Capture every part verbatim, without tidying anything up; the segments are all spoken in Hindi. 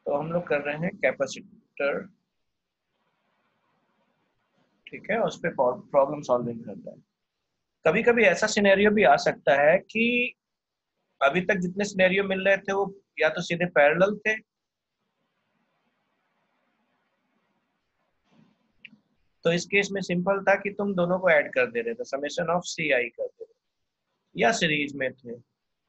तो हम लोग कर रहे हैं कैपेसिटर, ठीक है, उस पर प्रॉब्लम सॉल्विंग करता है। कभी कभी ऐसा सिनेरियो भी आ सकता है कि अभी तक जितने सिनेरियो मिल रहे थे वो या तो सीधे पैरेलल थे, तो इस केस में सिंपल था कि तुम दोनों को ऐड कर दे रहे थे, समेशन ऑफ सी आई कर दे रहे थे, या सीरीज में थे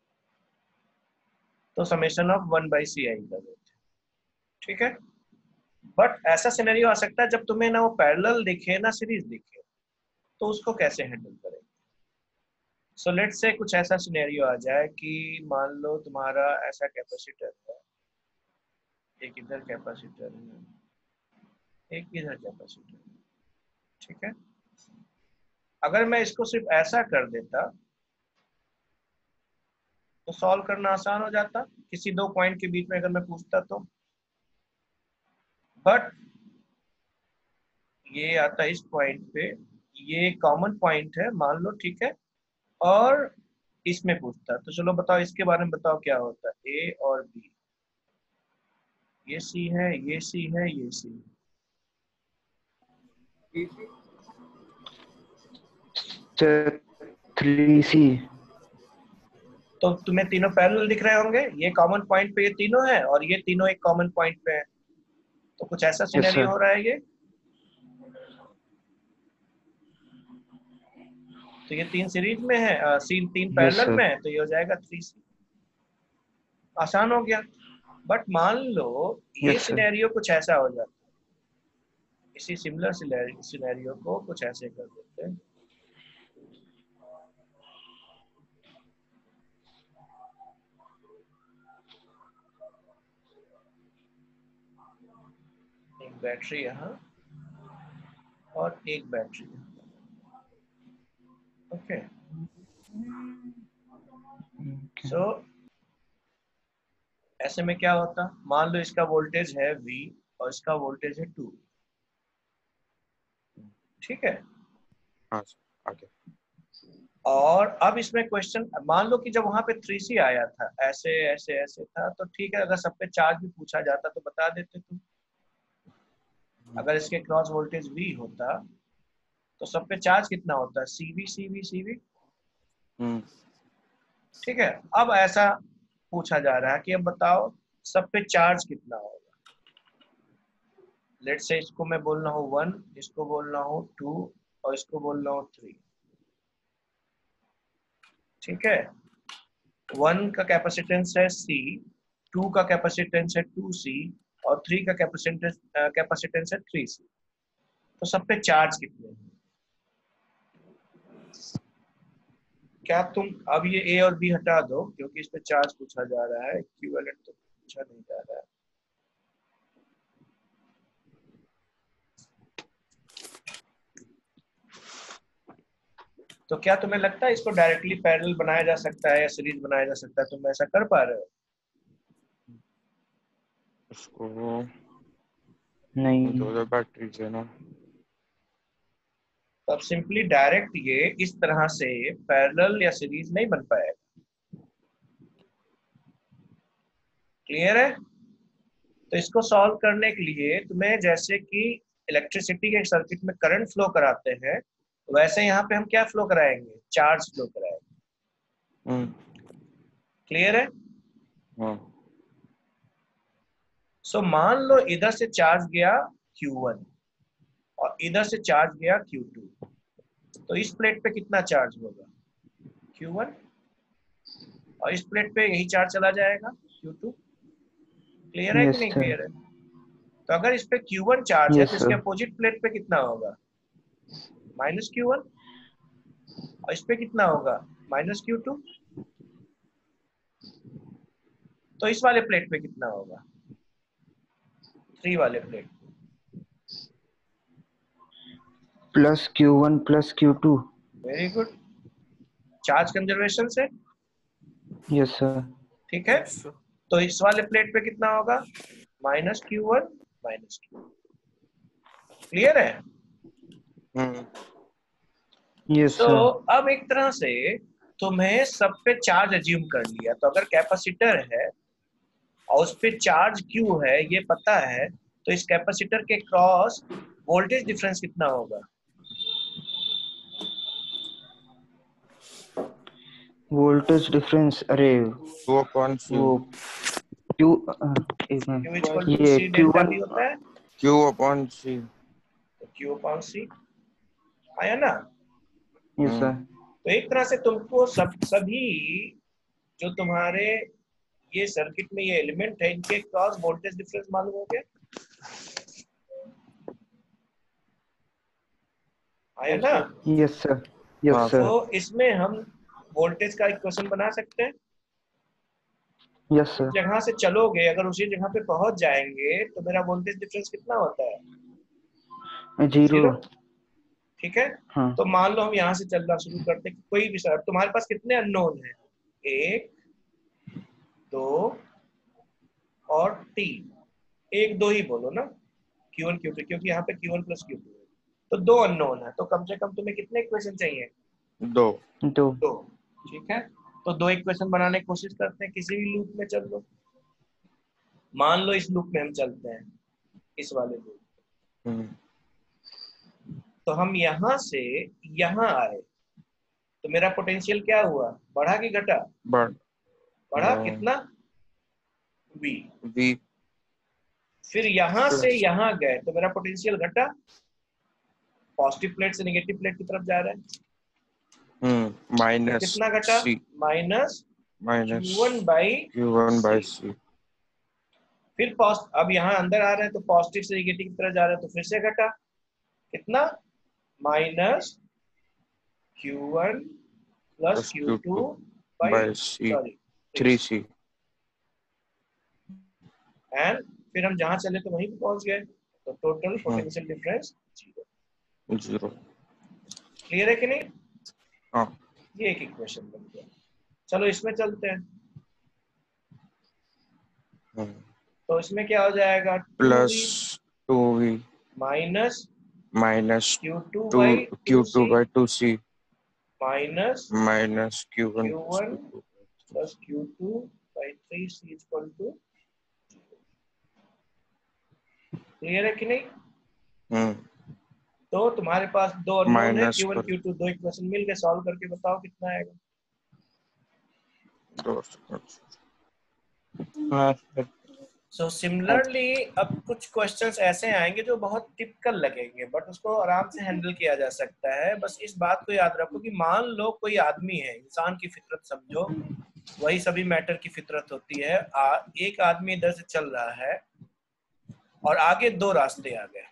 तो summation of one by C I कर रहे थे, ठीक है। बट ऐसा सिनेरियो आ सकता है जब तुम्हें ना वो पैरेलल दिखे ना सीरीज दिखे, तो उसको कैसे हैंडल करेंगे। सो लेट से कुछ ऐसा सिनेरियो आ जाए कि मान लो तुम्हारा ऐसा कैपेसिटर है, एक इधर कैपेसिटर है, एक इधर कैपेसिटर है, ठीक है। अगर मैं इसको सिर्फ ऐसा कर देता तो सॉल्व करना आसान हो जाता, किसी दो पॉइंट के बीच में अगर मैं पूछता तो। बट ये आता इस पॉइंट पे, ये कॉमन पॉइंट है मान लो, ठीक है, और इसमें पूछता, तो चलो बताओ इसके बारे में बताओ क्या होता है। ए और बी, ये सी है, ये सी है, ये सी है। Three C. तो तुम्हें तीनों पैरेलल दिख रहे होंगे, ये कॉमन पॉइंट पे ये तीनों है और ये तीनों एक कॉमन पॉइंट पे है, तो कुछ ऐसा यस सिनेरियो सर। हो रहा है ये। तो ये तीन सीरीज में है, आ, सी तीन यस पैरेलल सर। में है, तो ये हो जाएगा थ्री सी। आसान हो गया। बट मान लो ये यस सर। सिनेरियो कुछ ऐसा हो जाता, इसी सिमिलर सिनेरियो को कुछ ऐसे कर देते हैं, एक बैटरी यहाँ और एक बैटरी यहाँ, ओके। सो ऐसे में क्या होता, मान लो इसका वोल्टेज है V और इसका वोल्टेज है टू, ठीक है। हाँ आगे। और अब इसमें क्वेश्चन, मान लो कि जब वहां पे थ्री सी आया था, ऐसे ऐसे ऐसे था, तो ठीक है, अगर सब पे चार्ज भी पूछा जाता तो बता देते तुम। अगर इसके क्रॉस वोल्टेज V होता तो सब पे चार्ज कितना होता है, सीवी सीवी सीवी, ठीक है। अब ऐसा पूछा जा रहा है कि अब बताओ सब पे चार्ज कितना होगा। लेट से इसको मैं बोलना हूँ वन, इसको बोलना हूँ टू और इसको बोलना हूँ थ्री, ठीक है। वन का कैपेसिटेंस है सी, टू का कैपेसिटेंस है टू सी और थ्री का कैपेसिटेंस कैपेसिटेंस है थ्री सी। तो सब पे चार्ज कितने हैं। क्या तुम अब ये ए और बी हटा दो क्योंकि इस पे चार्ज पूछा जा रहा है, इक्विवेलेंट तो पूछा नहीं जा रहा है। तो क्या तुम्हें लगता है इसको डायरेक्टली पैरेलल बनाया जा सकता है या सीरीज बनाया जा सकता है, तुम ऐसा कर पा रहे हो। उसको नहीं। दो बैटरीज है ना, तो अब सिंपली डायरेक्ट ये इस तरह से पैरेलल या सीरीज नहीं बन पाएगा। क्लियर है। तो इसको सॉल्व करने के लिए तुम्हें जैसे कि इलेक्ट्रिसिटी के सर्किट में करंट फ्लो कराते हैं, वैसे यहाँ पे हम क्या फ्लो कराएंगे, चार्ज फ्लो कराएंगे। क्लियर है। हाँ। सो मान लो इधर से चार्ज गया क्यू वन और इधर से चार्ज गया क्यू टू, तो इस प्लेट पे कितना चार्ज होगा, क्यू वन, और इस प्लेट पे यही चार्ज चला जाएगा क्यू टू। क्लियर है कि यस नहीं सर। क्लियर है। तो अगर इस पे क्यू वन चार्ज है तो यस इसके सर। अपोजिट प्लेट पे कितना होगा, माइनस क्यू वन, और इस पे कितना होगा, माइनस क्यू टू। तो इस वाले प्लेट पे कितना होगा, थ्री वाले plate. Plus Q one plus Q two. Very good, charge conservation से। Yes sir. ठीक है। तो इस वाले प्लेट पे कितना होगा, minus Q one minus Q. Clear है। Yes so sir. अब एक तरह से तुम्हें सब पे चार्ज अज्यूम कर लिया, तो अगर कैपेसिटर है और उस पे चार्ज Q है ये पता है, तो इस कैपेसिटर के क्रॉस वोल्टेज डिफरेंस कितना होगा? वोल्टेज डिफरेंस, अरे टू अपॉन सी, वो क्यू, एक Q मिनट, इक्वल टू ये C Q delta one. V होता है, क्यू अपॉन सी। तो Q अपॉन C आया ना। Yes sir. तो एक तरह से तुमको सब सभी जो तुम्हारे ये सर्किट में ये एलिमेंट है इनके क्रॉस वोल्टेज डिफरेंस मालूम हो गया, आया ना। यस सर, यस हाँ सर, तो इसमें हम वोल्टेज का इक्वेशन बना सकते हैं। यस इस सर। जगह से चलोगे, अगर उसी जगह पे पहुंच जाएंगे तो मेरा वोल्टेज डिफरेंस कितना होता है? जीरो। जीरो। ठीक है। हाँ। तो मान लो हम यहाँ से चलना शुरू करते हैं, कोई भी सर तुम्हारे पास कितने अननोन है? एक, दो और तीन। एक दो ही बोलो ना, क्यू वन क्यू टू, क्योंकि यहाँ पे Q one plus Q two है, तो दो अननोन है, तो कम से कम तुम्हें कितने इक्वेशन चाहिए? दो। दो। दो। ठीक है। तो दो इक्वेशन बनाने की कोशिश करते हैं, किसी भी लूप में चल लो। मान लो इस लूप में हम चलते हैं, इस वाले लूप। हम्म, तो हम यहाँ से यहाँ आए, तो मेरा पोटेंशियल क्या हुआ? बढ़ा कि घटा? बढ़ बढ़ा कितना? V। वी फिर यहाँ से यहाँ गए तो मेरा पोटेंशियल घटा, पॉजिटिव प्लेट से नेगेटिव प्लेट की तरफ जा रहा है, हम्म तो माइनस कितना घटा? C minus minus Q one by Q one by C. फिर पॉस्ट अब यहाँ अंदर आ रहे हैं तो पॉजिटिव से नेगेटिव की तरफ जा रहे हैं, तो फिर से घटा कितना? Minus Q one plus plus Q Q two two by by C sorry three C. And फिर हम जहाँ चले तो वहीं पे पहुंच गए, तो total potential difference zero. Zero. Clear है कि नहीं? हाँ। ये एक इक्वेशन बन गया। चलो इसमें चलते हैं। हम्म, तो इसमें क्या हो जाएगा? Plus two V minus minus Q two two by Q two two C by two C minus minus Q one Q one plus Q two by three C equal to. Clear है कि नहीं? हम्म तो तुम्हारे पास दो अननोन है, माइनस क्यू वन पर क्यू टू, दो इक्वेशन मिल गए, सॉल्व करके बताओ कितना आएगा। दो हाँ सो so, सिमिलरली अब कुछ क्वेश्चंस ऐसे आएंगे जो बहुत टिपिकल लगेंगे, बट उसको आराम से हैंडल किया जा सकता है। बस इस बात को याद रखो कि मान लो कोई आदमी है, इंसान की फितरत समझो, वही सभी मैटर की फितरत होती है। आ, एक आदमी इधर से चल रहा है और आगे दो रास्ते आ गए,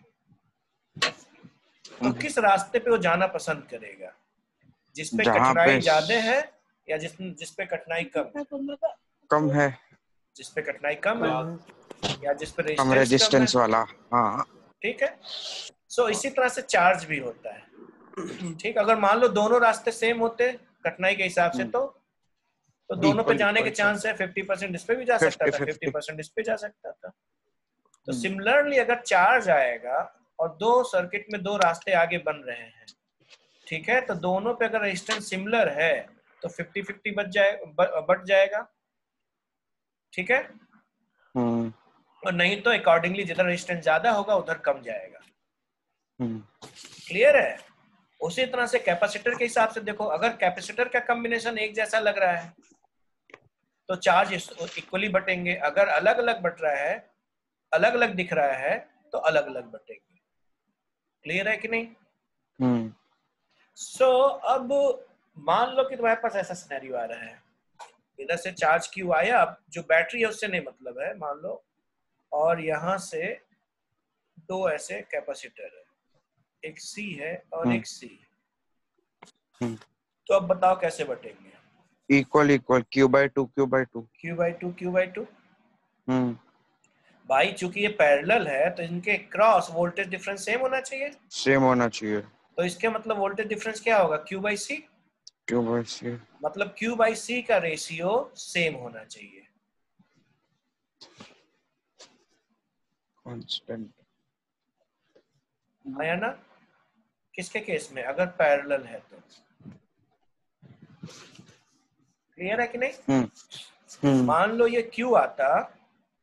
तो किस रास्ते पे वो जाना पसंद करेगा? जिसपे जहाँ कठिनाई पे ज्यादा है या जिस जिसपे कठिनाई कम है? कम है, जिसपे कठिनाई कम है या जिसपे कम रेजिस्टेंस कम है। रेजिस्टेंस वाला। हाँ। ठीक है। सो so, इसी तरह से चार्ज भी होता है। ठीक, अगर मान लो दोनों रास्ते सेम होते कठिनाई के हिसाब से, तो तो दोनों पे इक्वल जाने के इक्वल चांस है, फिफ्टी परसेंट इस पे भी जा सकता था, फिफ्टी परसेंट इस पे जा सकता था। तो सिमिलरली अगर चार्ज आएगा और दो सर्किट में दो रास्ते आगे बन रहे हैं, ठीक है, तो दोनों पे अगर रेजिस्टेंस सिमिलर है तो फिफ्टी फिफ्टी बच जाए बढ़ जाएगा। ठीक है। और नहीं तो अकॉर्डिंगली जिधर रेजिस्टेंस ज्यादा होगा उधर कम जाएगा। क्लियर है? उसी तरह से कैपेसिटर के हिसाब से देखो, अगर कैपेसिटर का कॉम्बिनेशन एक जैसा लग रहा है तो चार्ज इक्वली बटेंगे, अगर अलग अलग बट रहा है, अलग अलग दिख रहा है, तो अलग अलग बटेंगे। क्लियर है कि नहीं? हम्म सो so, अब मान लो कि तुम्हारे पास ऐसा सिनेरियो आ रहा है, इधर से चार्ज क्यू आया, अब जो बैटरी है उससे नहीं मतलब है मान लो, और यहाँ से दो ऐसे कैपेसिटर है, एक सी है और एक सी है। तो अब बताओ कैसे बटेंगे? Equal equal Q by two Q by two Q by two Q by two. Hmm भाई चूंकि ये पैरेलल है तो इनके क्रॉस वोल्टेज डिफरेंस सेम होना चाहिए, सेम होना चाहिए। तो इसके मतलब वोल्टेज डिफरेंस क्या होगा? Q by C. Q by C मतलब क्यू बाई सी का रेशियो सेम होना चाहिए। कांस्टेंट आया ना? किसके केस में? अगर पैरेलल है तो। क्लियर है कि नहीं? हम्म हम्म मान लो ये Q आता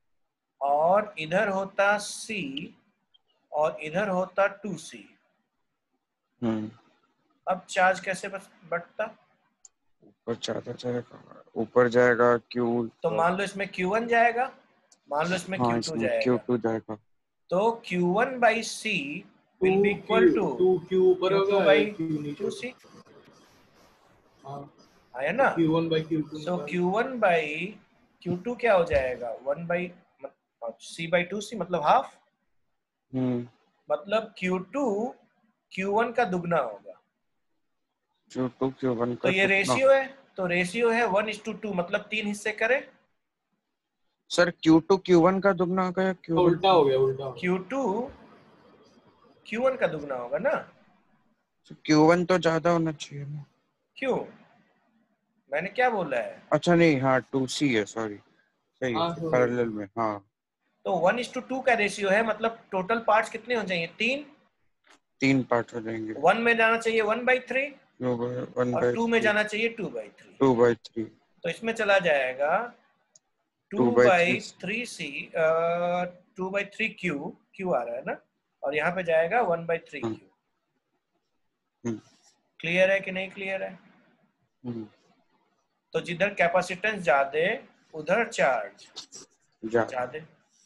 और इधर होता C और इधर होता टू सी। हम्म अब चार्ज कैसे बढ़ता? ऊपर ज्यादा जाएगा, ऊपर जाएगा क्यू। तो मान लो इसमें क्यू वन जाएगा, मान लो इसमें हाँ क्यू टू इसमें क्यू जाएगा, टू जाएगा। तो Q one by C two will be equal to two Q ऊपर क्यू टू होगा, बाई क्यू नीचे टू सी। हाँ, आया ना? Q one by Q two. So Q one by Q two क्या हो जाएगा? One by C by two C, मतलब हाफ। हम्म मतलब क्यू टू क्यू वन का दुगना होगा। क्यू टू क्यू वन तो का ये दुगना। रेशियो है, तो रेशियो है वन इज टू टू, मतलब तीन हिस्से करे। Sir Q two Q one का दुगना होगा या क्यू वन? उल्टा हो गया, उल्टा हो गया। क्यू टू क्यू वन का दुगना होगा ना। क्यू वन तो ज्यादा होना चाहिए ना। क्यों? मैंने क्या बोला है? अच्छा नहीं, हाँ टू सी है, सॉरी सही हाँ, है, तो पैरेलल में। हाँ तो वन इज टू टू का रेशियो है, मतलब टोटल पार्ट्स कितने हो जाएंगे? तीन। तीन पार्ट हो जाएंगे। वन में जाना चाहिए वन बाई थ्री वन और बाई टू में थ्री, जाना चाहिए two by three. Two by three, तो इसमें चला जाएगा two two by by three. Three C, two by three Q, Q आ रहा है ना, और यहाँ पे जाएगा वन बाई थ्री हाँ, क्यू। हम्म, क्लियर है कि नहीं क्लियर है? हम्म, तो जिधर कैपेसिटेंस ज्यादा उधर चार्ज जा ज्यादा।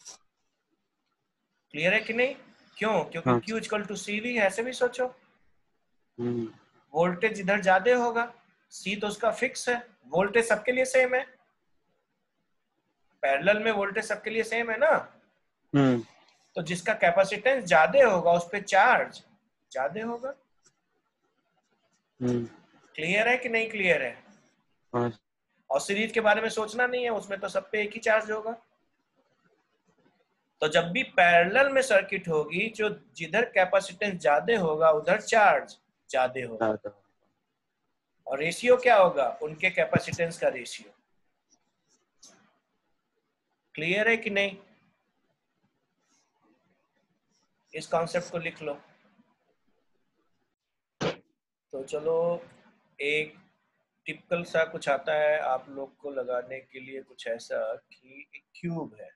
क्लियर है कि नहीं? क्यों? क्योंकि हाँ, Q equal to C V, ऐसे भी सोचो। हम्म, वोल्टेज इधर ज्यादा होगा, C तो उसका फिक्स है, वोल्टेज सबके लिए सेम है, पैरेलल में वोल्टेज सबके लिए सेम है ना। हम्म, तो जिसका कैपेसिटेंस ज्यादा होगा उस पे चार्ज ज्यादा होगा। हम्म, क्लियर है कि नहीं क्लियर है? हाँ, और सीरीज के बारे में सोचना नहीं है, उसमें तो सब पे एक ही चार्ज होगा। तो जब भी पैरेलल में सर्किट होगी, जो जिधर कैपेसिटेंस ज्यादा होगा उधर चार्ज ज्यादा होगा। ज्यादा। और रेशियो क्या होगा? उनके कैपेसिटेंस का रेशियो। क्लियर है कि नहीं? इस कॉन्सेप्ट को लिख लो। तो चलो, एक टिपिकल सा कुछ आता है आप लोग को लगाने के लिए, कुछ ऐसा कि एक क्यूब है,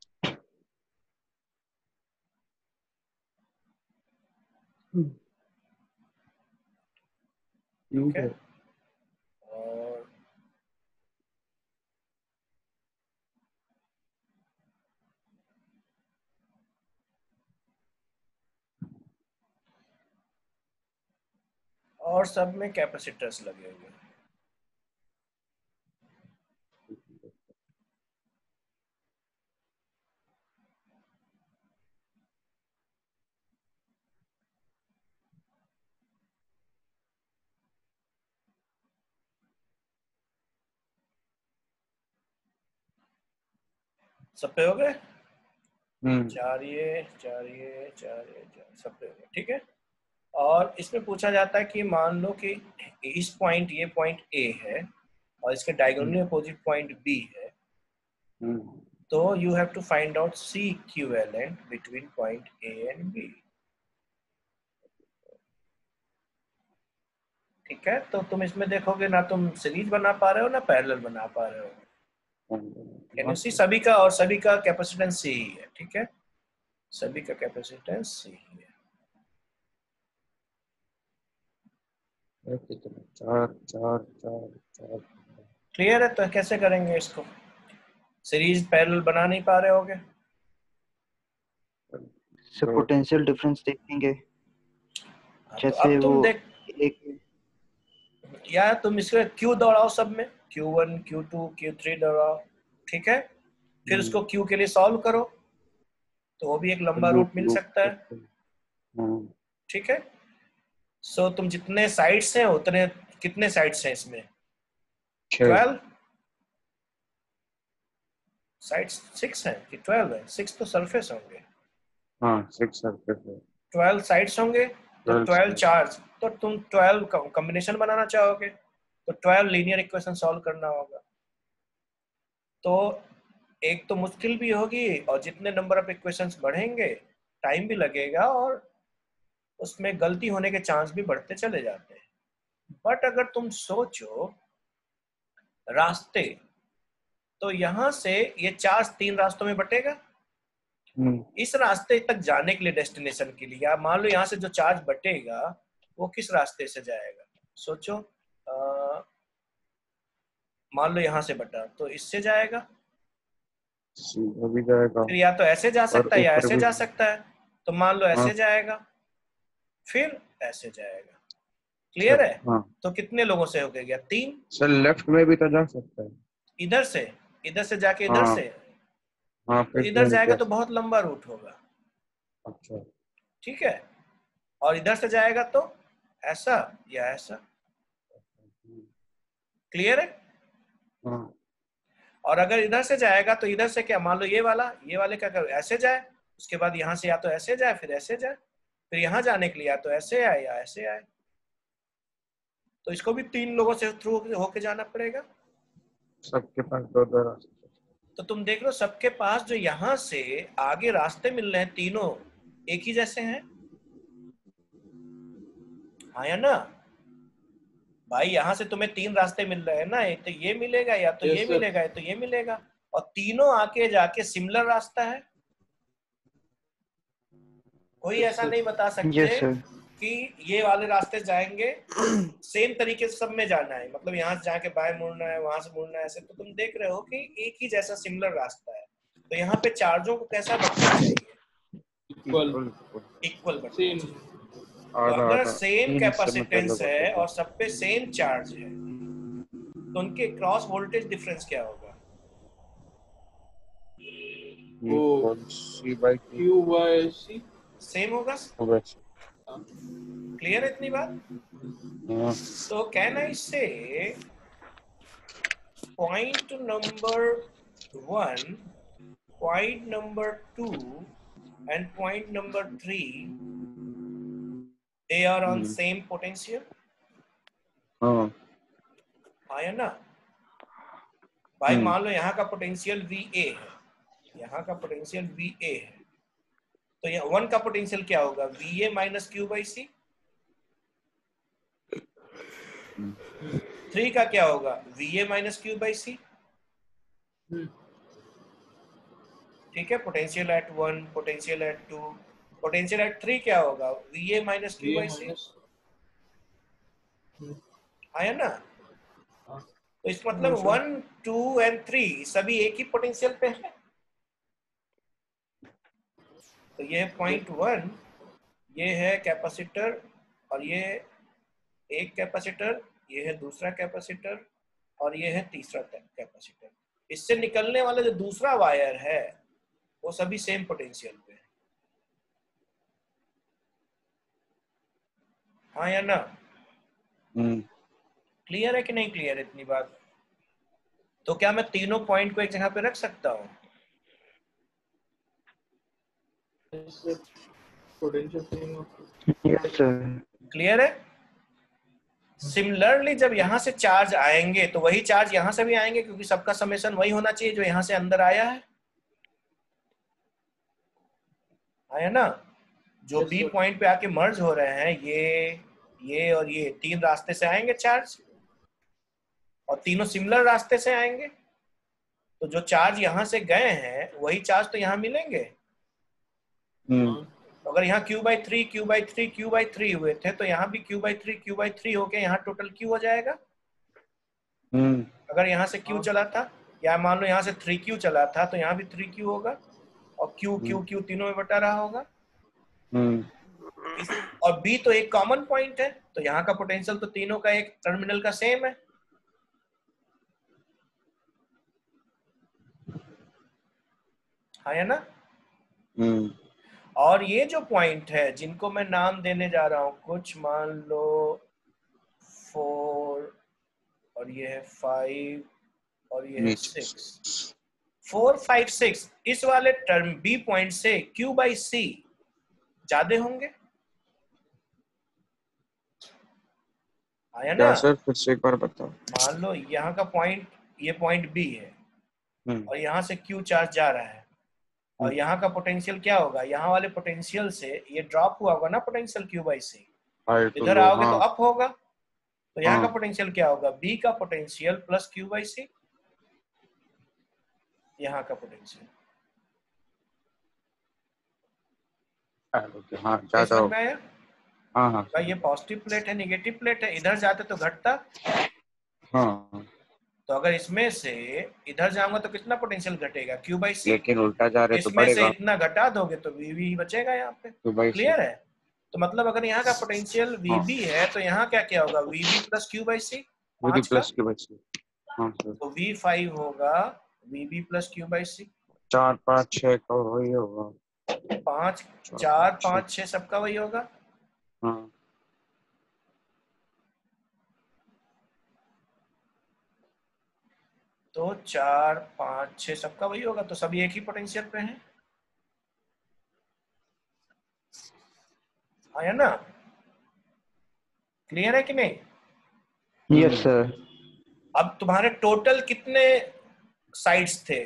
ठीक है, और और सब में कैपेसिटर्स लगे हुए हैं। सब पे हो गए? हम्म चार ये चार ये चार ये चार, सब पे हो गए, ठीक है। और इसमें पूछा जाता है कि मान लो कि इस पॉइंट, ये पॉइंट ए है और इसके डायगोनली अपोजिट पॉइंट बी है, हम्म तो you have to find out C equivalent between point A and B. ठीक है, तो तुम इसमें देखोगे ना तुम सीरीज बना पा रहे हो ना पैरेलल बना पा रहे हो। Can you see? सभी का और सभी का कैपेसिटेंस सी ही है, ठीक है, सभी का कैपेसिटेंस सी ही है। चार चार चार चार। क्लियर है? तो कैसे करेंगे इसको? सीरीज पैरेलल बना नहीं पा रहे होगे? से पोटेंशियल डिफरेंस देखेंगे, हाँ, तो जैसे अब तुम वो देख, एक या तुम इसके क्यू दौड़ाओ सब में, Q one Q two Q three दौड़ाओ, ठीक है, फिर उसको क्यू के लिए सॉल्व करो, तो वो भी एक लंबा रूट मिल सकता है, ठीक है। सो तुम जितने साइड्स हैं उतने, कितने साइड्स हैं इसमें? Twelve sides. सिक्स है कि ट्वेल्व है? सिक्स तो सरफेस होंगे, हाँ सिक्स सरफेस है। ट्वेल्व साइड्स होंगे, तो ट्वेल्व चार्ज, तो तुम ट्वेल्व कॉम्बिनेशन बनाना चाहोगे तो ट्वेल्व लीनियर इक्वेशन सॉल्व करना होगा। तो एक तो मुश्किल भी होगी, और जितने नंबर ऑफ इक्वेशंस बढ़ेंगे टाइम भी लगेगा, और उसमें गलती होने के चांस भी बढ़ते चले जाते हैं। बट अगर तुम सोचो रास्ते, तो यहां से ये चार्ज तीन रास्तों में बटेगा, हम्म, इस रास्ते तक जाने के लिए, डेस्टिनेशन के लिए, या मान लो यहाँ से जो चार्ज बटेगा वो किस रास्ते से जाएगा, सोचो। आ, मान लो यहाँ से बटा तो इससे जाएगा, सीधा भी जाएगा फिर या तो ऐसे जा और सकता है या ऊपर ऐसे भी। जा सकता है। तो मान लो हाँ ऐसे जाएगा फिर ऐसे जाएगा। सर, क्लियर है? हाँ तो कितने लोगों से होके गया? तीन। सर, लेफ्ट में भी तो जा सकता है। इधर से, इधर से जाके इधर हाँ से, हाँ, तो फिर इधर तीन जाएगा क्या? तो बहुत लंबा रूट होगा। अच्छा, ठीक है, और इधर से जाएगा तो ऐसा या ऐसा। क्लियर है? हाँ और अगर इधर से जाएगा तो इधर से क्या, मान लो ये वाला, ये वाले क्या कर ऐसे जाए, उसके बाद यहाँ से या तो ऐसे जाए फिर ऐसे जाए, फिर यहाँ जाने के लिए या तो ऐसे आए या ऐसे आए। तो इसको भी तीन लोगों से थ्रू होके जाना पड़ेगा। सबके पास दो दो रास्ते। तो तुम देख लो सबके पास जो यहाँ से आगे रास्ते मिल रहे हैं तीनों एक ही जैसे हैं, हाँ या ना भाई? यहाँ से तुम्हें तीन रास्ते मिल रहे हैं ना, एक तो ये मिलेगा या तो Yes, ये sir. मिलेगा या तो ये मिलेगा, और तीनों आके जाके सिमिलर रास्ता है। कोई Yes, ऐसा sir. नहीं बता सकते यस सर। कि ये वाले रास्ते जाएंगे, सेम तरीके से सब में जाना है, मतलब यहाँ से जाके बाएं मुड़ना है, वहां से मुड़ना है, ऐसे। तो तुम देख रहे हो कि एक ही जैसा सिमिलर रास्ता है। तो यहाँ पे चार्जों को कैसा बंटना चाहिए? Equal. इक्वल बंटना Same. चाहिए। तो आधा अगर आधा, सेम तीन हिस्से में कैपेसिटेंस पहले है बचा और सब पे सेम चार्ज है तो उनके क्रॉस वोल्टेज डिफरेंस क्या होगा? वो C by Q. Q by C. Same होगा। वैसे क्लियर है इतनी बात? हाँ, तो can I say point number one, point number two and point number three, they are on hmm, same potential, हाँ हाँ या ना भाई? हम्म, मान लो यहाँ का पोटेंशियल V A है, यहाँ का पोटेंशियल V A है, तो यहाँ वन का पोटेंशियल क्या होगा? V A minus Q by C. Three का क्या होगा? V A minus Q by C. Hmm. ठीक है, potential at one, potential at two, potential at three क्या होगा? V A minus Q V A by C, minus. Hmm. हाँ या ना? हाँ. तो इस मतलब हाँ, वन टू एंड थ्री सभी एक ही पोटेंशियल पे है। तो ये है पॉइंट वन, ये है कैपेसिटर, और ये एक कैपेसिटर, ये है दूसरा कैपेसिटर, और ये है तीसरा कैपेसिटर। इससे निकलने वाला जो दूसरा वायर है वो सभी सेम पोटेंशियल पे है, हाँ या ना? हम्म, क्लियर है कि नहीं क्लियर है इतनी बात? तो क्या मैं तीनों पॉइंट को एक जगह पे रख सकता हूँ? Yes, sir. Potential same of. Yes sir. Clear है? सिमिलरली जब यहाँ से चार्ज आएंगे तो वही चार्ज यहाँ से भी आएंगे, क्योंकि सबका समेशन वही होना चाहिए जो यहाँ से अंदर आया है, है ना? जो Yes, बी sir. पॉइंट पे आके मर्ज हो रहे हैं, ये ये और ये तीन रास्ते से आएंगे चार्ज, और तीनों सिमिलर रास्ते से आएंगे। तो जो चार्ज यहाँ से गए हैं वही चार्ज तो यहाँ मिलेंगे। हम्म, तो अगर यहाँ Q by three Q by three Q by three हुए थे तो यहाँ भी Q by three Q by three होके यहाँ टोटल क्यू हो जाएगा। हम्म, अगर यहाँ से क्यू चला था, या मान लो यहाँ से थ्री क्यू चला था, तो यहाँ भी थ्री क्यू होगा, और क्यू क्यू क्यू तीनों में बटा रहा होगा। हम्म, इस, और बी तो एक कॉमन पॉइंट है, तो यहाँ का पोटेंशियल तो तीनों का एक टर्मिनल का सेम है, हाँ या ना? हम्म, और ये जो पॉइंट है जिनको मैं नाम देने जा रहा हूँ, कुछ मान लो फोर, और ये है फाइव, और ये है नीचे सिक्स, फोर फाइव सिक्स, इस वाले टर्म बी पॉइंट से क्यू बाई सी ज्यादा होंगे, आया क्या ना? सर, फिर से एक बार बताओ। मान लो यहाँ का पॉइंट, ये पॉइंट बी है, हम्म, और यहाँ से क्यू चार्ज जा रहा है, और यहाँ का पोटेंशियल क्या होगा? यहाँ वाले पोटेंशियल से ये ड्रॉप हुआ होगा ना potential Q by C, high to इधर लो, आओगे तो हाँ अप होगा, तो यहाँ का हाँ, पोटेंशियल क्या होगा? बी का potential plus Q by C, यहाँ का पोटेंशियल। ओके हाँ ये ज्यादा समझ हो में आया? हाँ हाँ भाई ये पॉजिटिव प्लेट है, नेगेटिव प्लेट है, इधर जाते तो घटता, हाँ तो अगर इसमें से इधर जाऊंगा तो कितना पोटेंशियल घटेगा, क्यू बाई सी। लेकिन उल्टा जा रहे तो इसमें से बढ़ेगा इतना घटा दोगे तो वीवी बचेगा यहाँ पे। क्यू बाई सी क्लियर है? तो मतलब अगर यहाँ का पोटेंशियल हाँ वीबी है तो यहाँ क्या क्या होगा, V B plus Q by C, V D पांच का, प्लस क्यू बाई सी हाँ सर तो वी फाइव होगा V B plus Q by C. चार पाँच छः का वही होगा पांच, चार चार पाँच छः पांच छह सबका वही होगा। हाँ तो चार पांच छह सबका वही होगा, तो सभी एक ही पोटेंशियल पे हैं, आया ना? क्लियर है कि नहीं? Yes sir. अब तुम्हारे टोटल कितने साइड्स थे?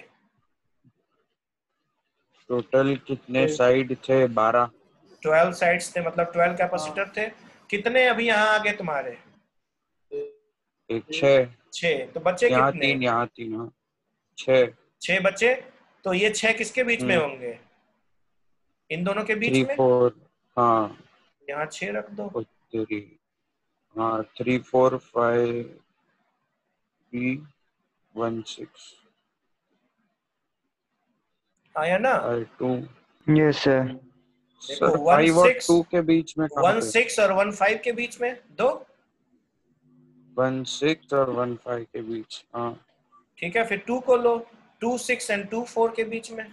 टोटल कितने साइड थे बारह ट्वेल्व साइड्स थे, मतलब ट्वेल्व कैपेसिटर थे। कितने अभी यहाँ आ गए तुम्हारे? एक छः छह। तो बचे यहाँ कितने? तीन यहाँ तीन हाँ छः छह बचे। तो ये छह किसके बीच में हम्म होंगे? इन दोनों के बीच थ्री में। फोर हाँ यहाँ छह रख दो। और थ्री हाँ three four five three one six आया ना? Five two yes sir. देखो सर वन फाइव और सिक्स टू के बीच में कहाँ वन पे सिक्स और वन फाइव के बीच में दो। वन सिक्स और वन फाइव के बीच हाँ ठीक है, फिर टू को लो, two six and two four के बीच में।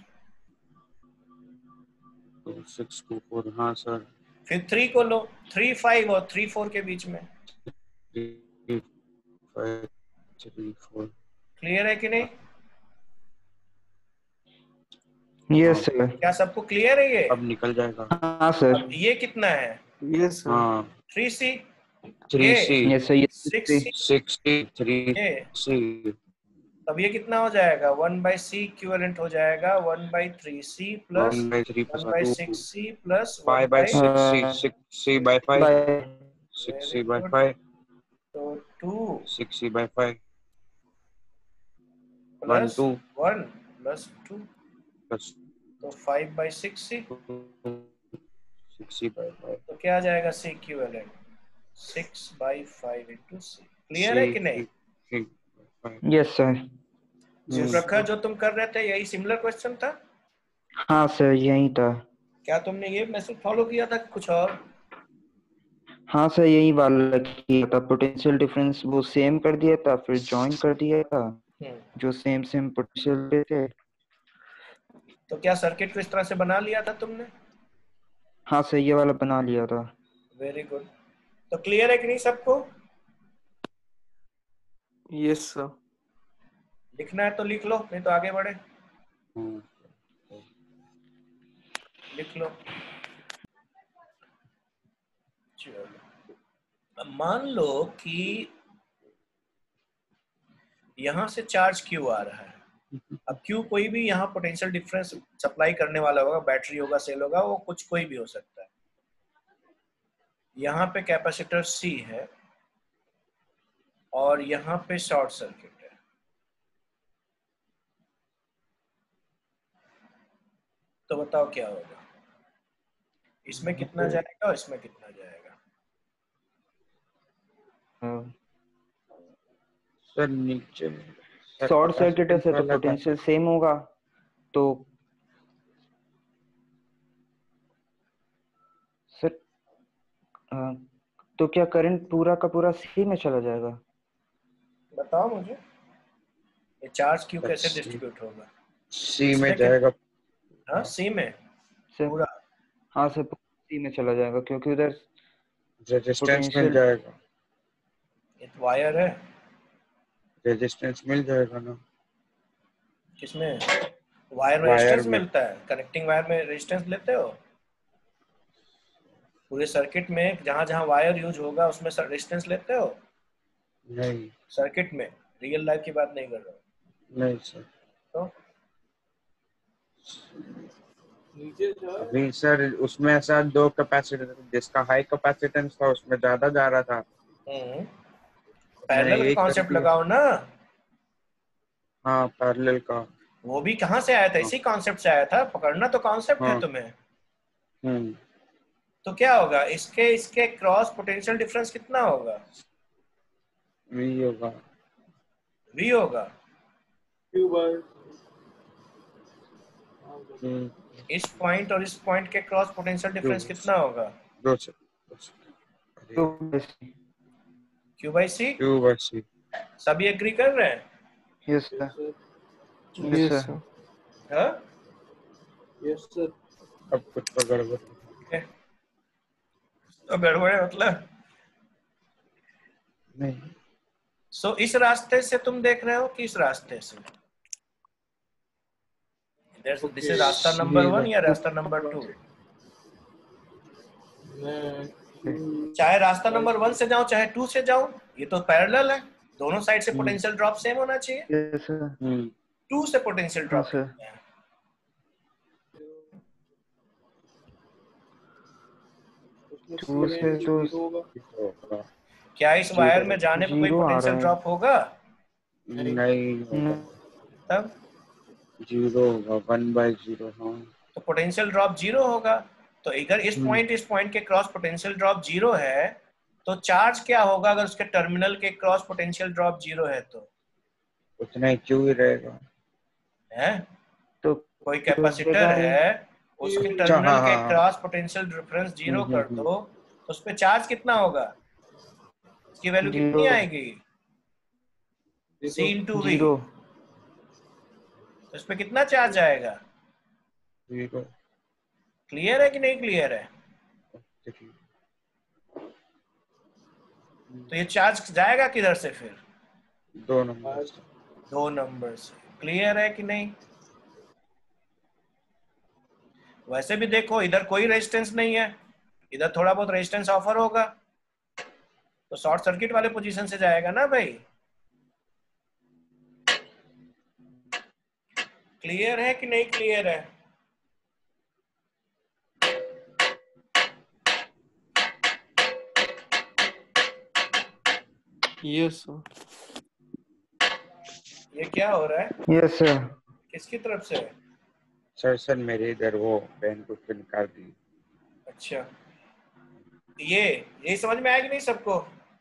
टू सिक्स टू फोर हाँ सर फिर थ्री को लो, थ्री फाइव और थ्री फोर के बीच में। Three five three four clear है कि नहीं? Yes sir. क्या सबको क्लियर है ये? अब निकल जाएगा हाँ सर। अब ये कितना है? Yes sir. हाँ three C, three C yes sir. ये सिक्स सी, सिक्सटी थ्री ये। सी तब ये कितना हो जाएगा, वन बाई सी इक्विवेलेंट हो जाएगा one by three C plus one by three one plus by two six C plus one five by by. Six C six C by five by. Six very C by good. Five तो two six C by five one plus two one plus two, plus तो five by six C. Six C by five तो क्या आ जाएगा C equivalent, six by five into C. Clear है कि नहीं? Yes sir. शिवप्रखा जो तुम कर रहे थे यही सिमिलर क्वेश्चन था? हाँ सर यही था। क्या तुमने ये मैसेज फॉलो किया था कुछ और? हाँ सर यही वाला किया था, पोटेंशियल डिफरेंस वो सेम कर दिया था, फिर जॉइन कर दिया था हम्म। जो सेम सेम पोटेंशियल थे। तो क्या सर्किट को इस तरह से बना लिया था तुमने? हाँ सर ये वाला बना लिया था। Very good. तो क्लियर है कि नहीं सबको? Yes sir. लिखना है तो लिख लो, नहीं तो आगे बढ़े। लिख लो। चलो, अब मान लो कि यहां से चार्ज क्यू आ रहा है। अब क्यू कोई भी यहाँ पोटेंशियल डिफरेंस सप्लाई करने वाला होगा, बैटरी होगा, सेल होगा, वो कुछ कोई भी हो सकता है। यहाँ पे कैपेसिटर सी है और यहाँ पे शॉर्ट सर्किट है। तो बताओ क्या होगा, इसमें कितना जाएगा और इसमें कितना जाएगा? सर नीचे शॉर्ट सर्किट है सर तो पोटेंशियल सेम होगा, तो सर अ, तो क्या करंट पूरा का पूरा सी में चला जाएगा? बताओ मुझे, ये चार्ज क्यू कैसे डिस्ट्रीब्यूट होगा? सी में जाएगा। हाँ सी में सर पूरा। हाँ सर सी में चला जाएगा क्योंकि उधर रेजिस्टेंस मिल potential- जाएगा। ये तो वायर है। रेजिस्टेंस मिल जाएगा ना? किसमें? वायर में वायर रेजिस्टेंस में। मिलता है, कनेक्टिंग वायर में रेजिस्टेंस लेते हो? पूरे सर्किट में जहां जहां वायर यूज होगा उसमें रेजिस्टेंस लेते हो? नहीं सर्किट में, रियल लाइफ की बात नहीं कर रहा हूँ। नहीं सर। तो नीचे सर। अभी सर उसमें ऐसा दो कैपेसिटर, जिसका हाई कैपेसिटेंस था उसमें ज्यादा जा रहा था। हम्म, पैरेलल का यही कर कॉन्सेप्ट दिया। लगाओ ना। हाँ पैरेलल का। वो भी कहां से आया था? इसी कॉन्सेप्ट से आया था। पकड़ना तो कॉन्सेप्ट है हाँ। तुम्हें। हम्म तो क्या होगा, इसके इसके क्रॉस पोटेंशियल डिफरेंस कितना होगा? V होगा। V होगा। Q by हम्म, इस पॉइंट और इस पॉइंट के क्रॉस पोटेंशियल डिफरेंस Q कितना होगा? दो से दो से अरे, तो बस- Q by C। Q by C। सभी एग्री कर रहे हैं? Yes yes sir, sir yes yes sir. sir हाँ? yes sir अब कुछ तो गड़बड़ है। तो गड़बड़ है मतलब? नहीं, सो so, इस रास्ते से तुम देख रहे हो कि इस रास्ते से? दिस इज रास्ता नंबर वन या रास्ता नंबर टू? मैं चाहे रास्ता नंबर वन से जाऊं चाहे टू से जाऊं, ये तो पैरेलल है, दोनों साइड से हम्म। पोटेंशियल ड्रॉप सेम होना चाहिए। Yes sir. हम्म, टू से पोटेंशियल हाँ ड्रॉप सर। कितना है? टू से तो होगा जीरो होगा। क्या इस जीरो वायर में जाने पर कोई जीरो आ पोटेंशियल रहा है। ड्रॉप होगा? नहीं होगा। न- तब जीरो होगा, वन बाई जीरो। हाँ, तो पोटेंशियल ड्रॉप जीरो होगा। तो इधर इस हम्म। पॉइंट इस पॉइंट के क्रॉस पोटेंशियल ड्रॉप जीरो है, तो चार्ज क्या होगा अगर उसके टर्मिनल के क्रॉस पोटेंशियल ड्रॉप जीरो है तो? उतना ही Q ही रहेगा। है तो कोई तो कैपेसिटर देगा ही। है, उसके अच्छा, टर्मिनल हाँ के हाँ हाँ। Cross potential difference zero hmm, कर हम्म, दो, तो उस पे चार्ज कितना होगा? इसकी वैल्यू कितनी जीरो आएगी? C into V. जीरो। तो इस पे कितना चार्ज आएगा? जीरो। क्लियर है कि नहीं क्लियर है? देखिए, तो ये चार्ज जाएगा किधर से फिर? दो नंबर से। दो नंबर से। क्लियर है कि नहीं? वैसे भी देखो इधर कोई रेजिस्टेंस नहीं है, इधर थोड़ा बहुत रेजिस्टेंस ऑफर होगा, तो शॉर्ट सर्किट वाले पोजीशन से जाएगा ना भाई। क्लियर है कि नहीं क्लियर है? yes sir ये क्या हो रहा है? Yes sir. किसकी तरफ से है? सर सर मेरे इधर वो पेन को फिर निकाल दी। अच्छा, ये ये समझ में आया कि नहीं सबको?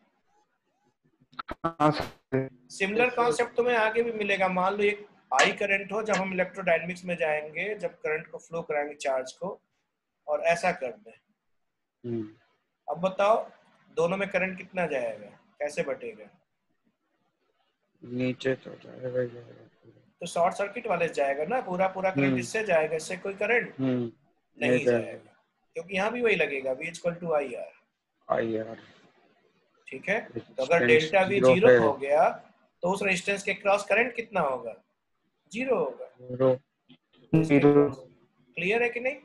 हाँ सर। सिमिलर कॉन्सेप्ट तुम्हें आगे भी मिलेगा। मान लो एक आई करंट हो, जब हम इलेक्ट्रोडायनेमिक्स में जाएंगे, जब करंट को फ्लो कराएंगे चार्ज को, और ऐसा कर दें, हम्म, अब बताओ दोनों में करंट कितना जाएगा, कैसे बटेगा? नीचे तो जाएगा ही जाएगा। तो शॉर्ट सर्किट वाले से जाएगा ना, पूरा पूरा करंट हम्म। इससे जाएगा, इससे कोई करंट हम्म, नहीं नहीं जाएगा, जाएगा। क्योंकि यहाँ भी वही लगेगा, V equal to I R. I यार, ठीक है, तो अगर resistance delta V zero zero है। हो गया तो उस रेजिस्टेंस के क्रॉस करंट कितना होगा? जीरो होगा। जीरो। इसके जीरो। क्रॉस क्लियर है कि नहीं?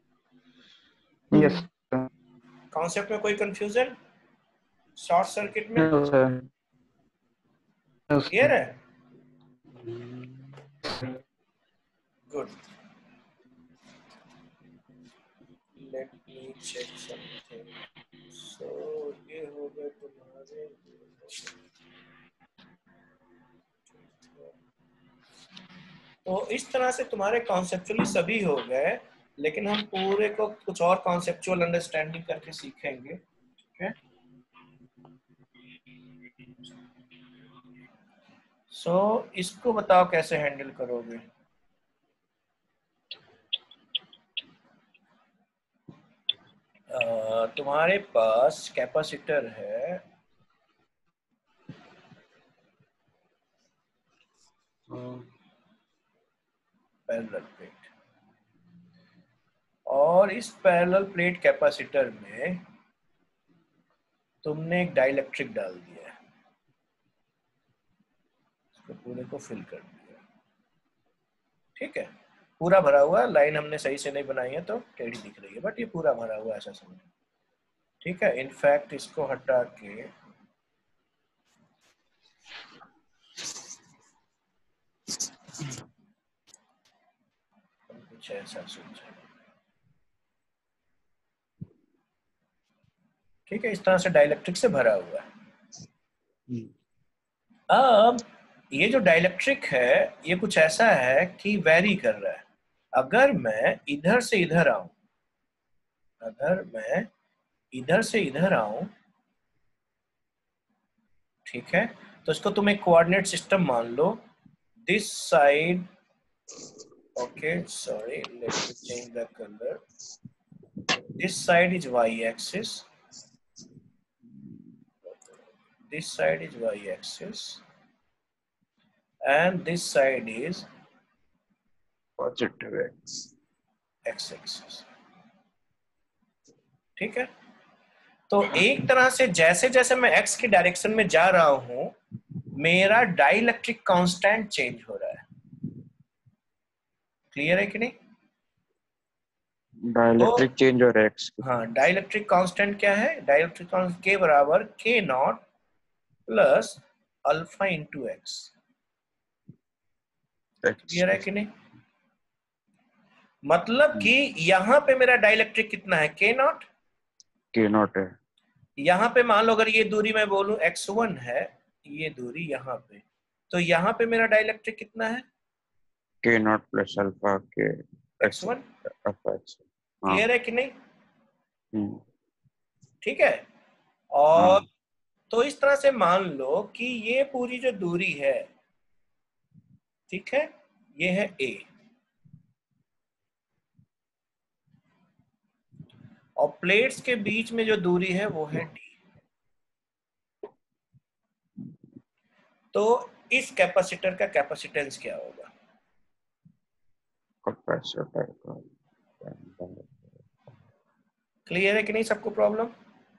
Yes sir. कॉन्सेप्ट में कोई कंफ्यूजन? शॉर्ट सर्किट में no sir. No clear sir. है? Good. Let me check something. So ये हो गए तुम्हारे, तो इस तरह से तुम्हारे कॉन्सेप्चुअली सभी हो गए, लेकिन हम पूरे को कुछ और कॉन्सेप्चुअल अंडरस्टैंडिंग करके सीखेंगे। ठीक है, सो so, इसको बताओ कैसे हैंडल करोगे? आ, तुम्हारे पास कैपेसिटर है, पैरेलल प्लेट, और इस पैरेलल प्लेट कैपेसिटर में तुमने एक डाइलेक्ट्रिक डाल दिया है, इसको पूरे को फिल कर दिया। ठीक है, पूरा भरा हुआ, लाइन हमने सही से नहीं बनाई है तो टेढ़ी दिख रही है, बट ये पूरा भरा हुआ ऐसा समझो। ठीक है, इनफैक्ट इसको हटा के कुछ ऐसा सोचा। ठीक है, इस तरह से डाइलेक्ट्रिक से भरा हुआ है। अब ये जो डाइलेक्ट्रिक है ये कुछ ऐसा है कि वेरी कर रहा है। अगर मैं इधर से इधर आऊं अगर मैं इधर से इधर आऊं, ठीक है, तो इसको तुम एक कोऑर्डिनेट सिस्टम मान लो। This side, okay sorry, let me change the colour. This side is Y axis, this side is Y axis, and this side is positive X x axis। ठीक है, तो एक तरह से जैसे जैसे मैं x की डायरेक्शन में जा रहा हूं, मेरा डाइलेक्ट्रिक कांस्टेंट चेंज हो रहा है। क्लियर है कि नहीं? डाइलेक्ट्रिक चेंज हो रहा है एक्स। हाँ, डाइलेक्ट्रिक कांस्टेंट क्या है? डाइलेक्ट्रिक कांस्टेंट के बराबर K naught plus alpha into X. Clear है कि नहीं? मतलब कि यहां पे मेरा डाइलेक्ट्रिक कितना है? K naught. के नॉट है। यहां पे मान लो अगर ये दूरी मैं बोलूं एक्स वन है, ये दूरी यहाँ पे, तो यहाँ पे मेरा डाइलेक्ट्रिक कितना है? के नॉट प्लस अल्फा के X one. Alpha X. Clear है कि नहीं? हम्म ठीक है। और हाँ। तो इस तरह से मान लो कि ये पूरी जो दूरी है, ठीक है, ये है ए, और प्लेट्स के बीच में जो दूरी है वो है डी। तो इस कैपेसिटर का कैपेसिटेंस क्या होगा? कैपेसिटर का क्लियर है कि नहीं सबको प्रॉब्लम?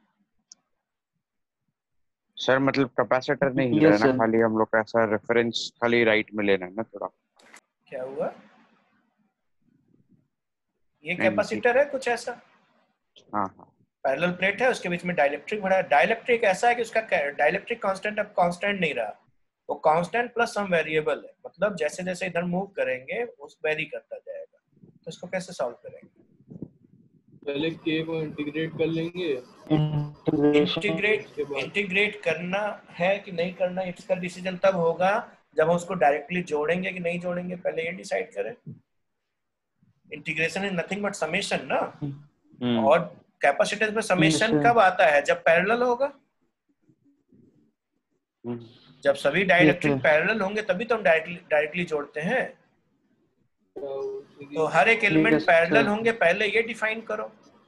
सर मतलब कैपेसिटर नहीं हिल Yes, रहा है ना, sir. खाली हम लोग का ऐसा रेफरेंस खाली राइट में लेना है ना थोड़ा। क्या हुआ? ये नहीं, कैपेसिटर है कुछ ऐसा, हाँ हाँ पैरेलल प्लेट है, उसके बीच में डाइलेक्ट्रिक भरा है। डाइलेक्ट्रिक ऐसा है कि उसका डाइलेक्ट्रिक कांस्टेंट अब कांस्टेंट नहीं रहा, वो कांस्टेंट प्लस सम वेरिएबल है। मतलब जैसे जैसे इधर मूव करेंगे उस वेरी करता जाएगा। तो इसको कैसे सॉल्व करेंगे? पहले के को इंटीग्रेट कर लेंगे, इंटीग्रेट इंटीग्रेट करना है कि नहीं करना, इसका डिसीजन तब होगा जब हम उसको डायरेक्टली जोड़ेंगे कि नहीं जोड़ेंगे, पहले ये डिसाइड करें। Integration is nothing but summation ना, और कैपेसिटेंस में समेशन Yes, कब आता है? जब पैरेलल होगा। जब सभी डाइलेक्ट्रिक Yes, sir. पैरेलल होंगे तभी तो हम डायरेक्टली डायरेक्टली जोड़ते हैं। तो हर एक एलिमेंट Yes, पैरेलल sir. होंगे, पहले ये डिफाइन करो,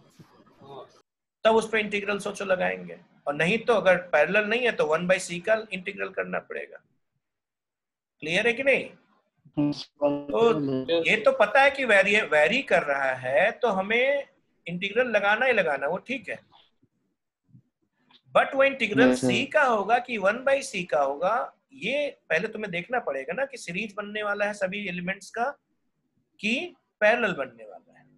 तब उस पर इंटीग्रल सोचो लगाएंगे। और नहीं तो अगर पैरेलल नहीं है तो वन बाई सी का इंटीग्रल करना पड़ेगा। क्लियर है कि नहीं? तो ये तो पता है कि वेरी वेरी कर रहा है तो हमें इंटीग्रल लगाना ही लगाना, वो ठीक है। बट वो इंटीग्रल Yes, sir. सी का होगा कि वन बाई सी का होगा, ये पहले तुम्हें देखना पड़ेगा ना कि सीरीज बनने वाला है सभी एलिमेंट्स का कि पैरेलल बनने वाला है।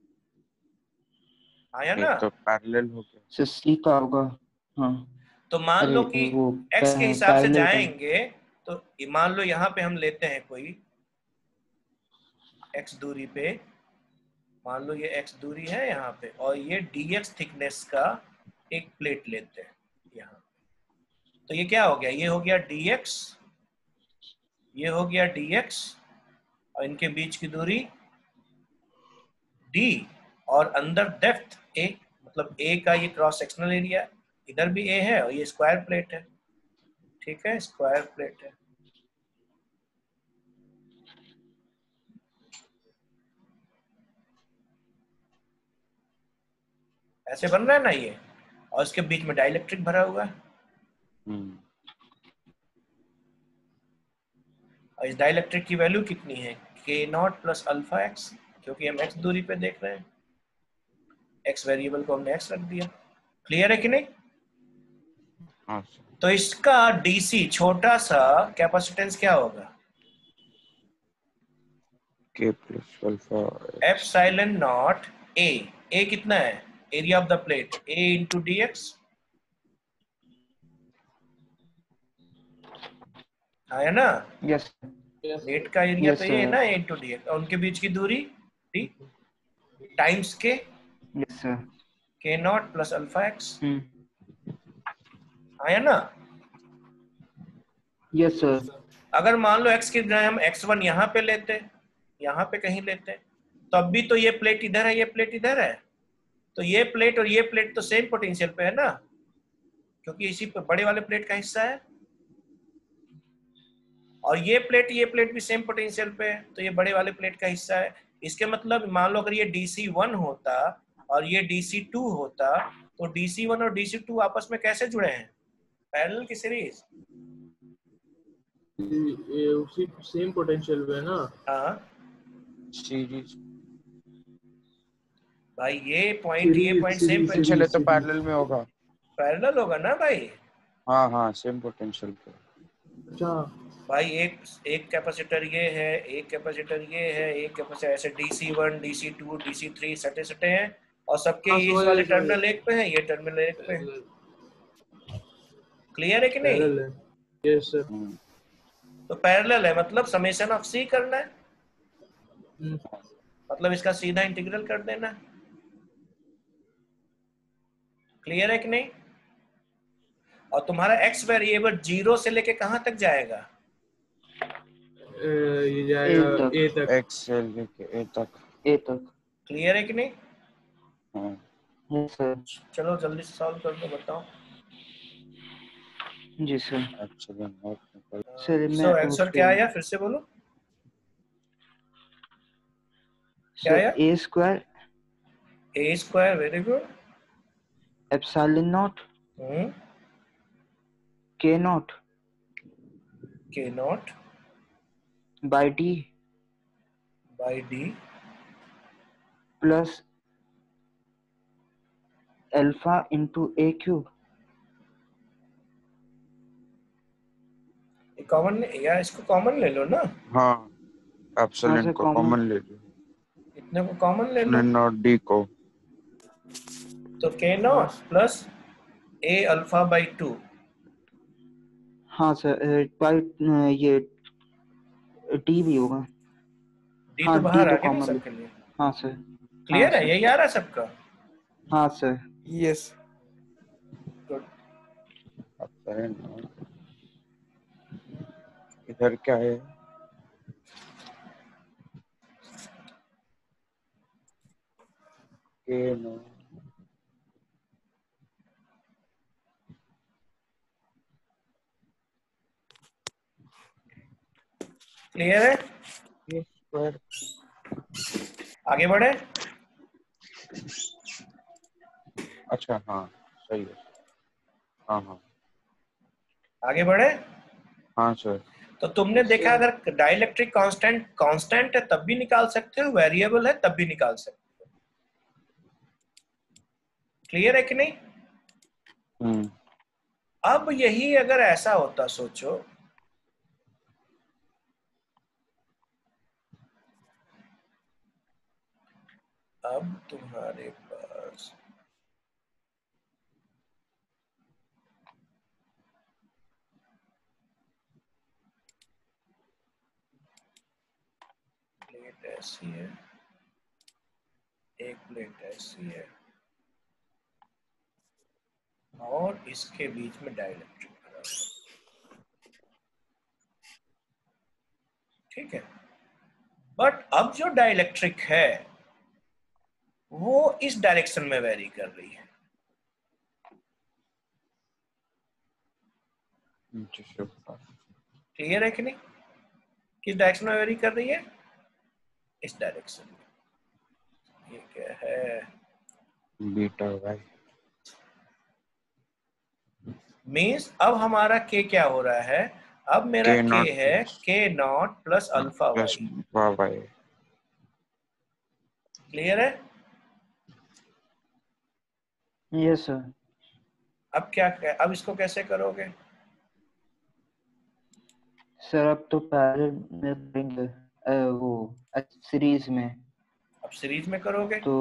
आया ना? तो पैरेलल हो गया। So, C का होगा, हाँ। तो मान लो कि वो x के हिसाब से parallel का- जाएंगे, तो मान लो यहाँ पे हम लेते हैं कोई x दूरी पे, मान लो ये x दूरी है यहाँ पे, और ये dx थिकनेस का एक प्लेट लेते हैं यहाँ। तो ये क्या हो गया? ये हो गया dx, ये हो गया dx, और इनके बीच की दूरी d, और अंदर डेप्थ a, मतलब a का ये क्रॉस सेक्शनल एरिया, इधर भी a है, और ये स्क्वायर प्लेट है। ठीक है, स्क्वायर प्लेट है। ऐसे बन रहा है ना ये, और इसके बीच में डाइलेक्ट्रिक भरा हुआ है। और इस डाइलेक्ट्रिक की वैल्यू कितनी है? K naught plus alpha x, क्योंकि हम एक्स दूरी पे देख रहे हैं, एक्स वेरिएबल को हमने एक्स रख दिया। क्लियर है कि नहीं? हाँ। तो इसका डीसी छोटा सा कैपेसिटेंस क्या होगा? K plus alpha epsilon naught A. A कितना है? Area of the plate, A into D X. आया ना? Yes. प्लेट का एरिया Yes, तो ये है sir. ना, ए इंटू डी एक्स, और उनके बीच की दूरी D times K Yes, sir. K naught plus alpha X. Hmm. आया ना? Yes, sir. अगर मान लो x की जगह हम एक्स वन यहाँ पे लेते, यहाँ पे कहीं लेते, तो अब भी तो ये प्लेट इधर है, ये प्लेट इधर है, तो ये प्लेट और ये प्लेट तो सेम पोटेंशियल पे है ना, क्योंकि इसी पे बड़े वाले प्लेट का हिस्सा है, और ये प्लेट ये प्लेट भी सेम पोटेंशियल पे है, तो ये बड़े वाले प्लेट का हिस्सा है। इसके मतलब मान लो अगर ये डी सी वन होता और ये डी सी टू होता, तो डी सी वन और डी सी टू आपस में कैसे जुड़े हैं? पैरेलल की सीरीज। ये उसी सेम पोटेंशियल पे है ना। हाँ सीरीज भाई, ये पॉइंट ये पॉइंट सेम पोटेंशियल है तो पैरेलल में होगा। पैरेलल होगा ना भाई। हाँ हाँ सेम पोटेंशियल पे। अच्छा भाई एक एक कैपेसिटर ये है, एक कैपेसिटर ये है, एक कैपेसिटर ऐसे D C one D C two D C three सटे सटे हैं, और सबके हाँ, इस समझ वाले गए, टर्मिनल एक पे है, ये टर्मिनल एक पे है। क्लियर है कि नहीं? पैरेलल है। Yes sir. तो पैरेलल है मतलब समेशन ऑफ सी करना है, हम्म, मतलब इसका सीधा इंटीग्रल कर देना है। क्लियर है कि नहीं? और तुम्हारा एक्स वेरिएबल जीरो से लेके कहां तक जाएगा? अ, ये जाएगा ए तक। एक्स से लेके ए तक। ए तक। क्लियर है कि नहीं? हाँ यस सर। चलो जल्दी से सॉल्व कर दो, बताओ। जी सर। अच्छा नोट निकल। सर मैं सो आंसर क्या आया, फिर से बोलो क्या आया? A square A square, very good. Epsilon naught hmm K naught K naught by D by D plus alpha into A cube. Common या इसको कॉमन ले लो ना, हाँ हाँ एप्सिलॉन सर, को common। कॉमन ले लो। इतने को कॉमन ले लो, नॉट डी को। तो K naught plus A alpha by two. हाँ सर, बाई ये डी भी होगा। डी हाँ, तो बाहर D आ तो गया ना common सबके लिए। हाँ सर। क्लियर हाँ है, सर। यही आ रहा है सबका? हाँ सर। यस। गुड। इधर क्या है? के नो क्लियर है? A square. आगे बढ़े। अच्छा हाँ सही है। हाँ हाँ आगे बढ़े। हाँ सर। तो तुमने देखा अगर डाइलेक्ट्रिक कांस्टेंट कांस्टेंट है तब भी निकाल सकते हो, वेरिएबल है तब भी निकाल सकते हो। क्लियर है कि नहीं? हम्म अब यही अगर ऐसा होता, सोचो अब तुम्हारे पास प्लेट ऐसी है, एक प्लेट ऐसी है, और इसके बीच में डाइलेक्ट्रिक भरा हुआ। ठीक है, बट अब जो डाइलेक्ट्रिक है वो इस डायरेक्शन में वेरी कर रही है। क्लियर है कि नहीं? किस डायरेक्शन में वेरी कर रही है? इस डायरेक्शन में। ये क्या है? Beta Y. मीन्स अब हमारा के क्या हो रहा है? अब मेरा K के naught है plus- K naught plus alpha plus Y. Y. Clear है? Yes sir. अब क्या, अब इसको कैसे करोगे? सर अब तो पैरेलल में करेंगे, अ, वो सीरीज में। अब सीरीज में करोगे तो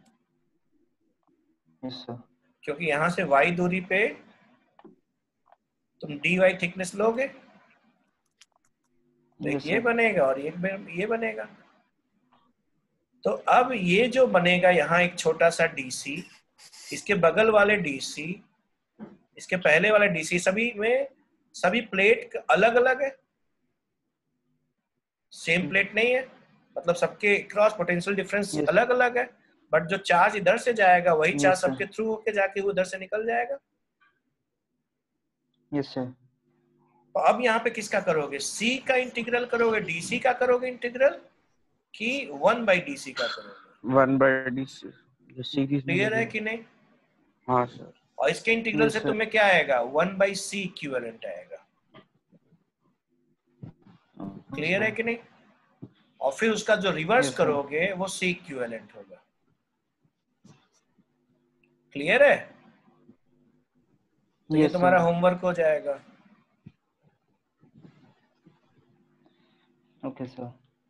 यस सर। क्योंकि यहां से y दूरी पे तुम dy थिकनेस लोगे तो एक यस ये सर। बनेगा और एक ये बनेगा। तो अब ये जो बनेगा यहाँ एक छोटा सा डीसी, इसके बगल वाले डीसी, इसके पहले वाले डीसी, सभी में सभी प्लेट अलग अलग है, सेम प्लेट नहीं है, मतलब सबके क्रॉस पोटेंशियल डिफरेंस Yes. अलग अलग है, बट जो चार्ज इधर से जाएगा वही Yes, चार्ज sir. सबके थ्रू होके जाके वो उधर से निकल जाएगा। Yes sir. तो अब यहाँ पे किसका करोगे, सी का इंटीग्रल करोगे, डीसी का करोगे इंटीग्रल, कि वन बाई डी सी का करोगे? One by D C. Clear है कि नहीं? हाँ सर। और इसके इंटीग्रल Yes, से sir. तुम्हें क्या आएगा, वन बाई सी इक्विवेलेंट आएगा। क्लियर है कि नहीं? और फिर उसका जो रिवर्स Yes, sir. करोगे वो सी इक्विवेलेंट होगा। क्लियर है? तो ये Yes, तुम्हारा sir. होमवर्क हो जाएगा। Okay sir.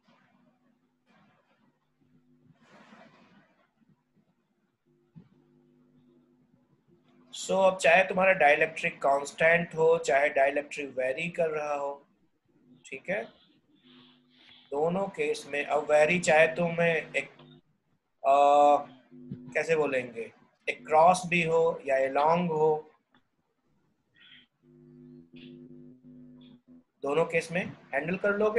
सो so, अब चाहे तुम्हारा डाइलेक्ट्रिक कांस्टेंट हो, चाहे डाइलेक्ट्रिक वेरी कर रहा हो, ठीक है, दोनों केस में अब वेरी चाहे तुम्हें एक आ, कैसे बोलेंगे, एक क्रॉस भी हो या एलॉन्ग हो, दोनों केस में हैंडल कर लोगे।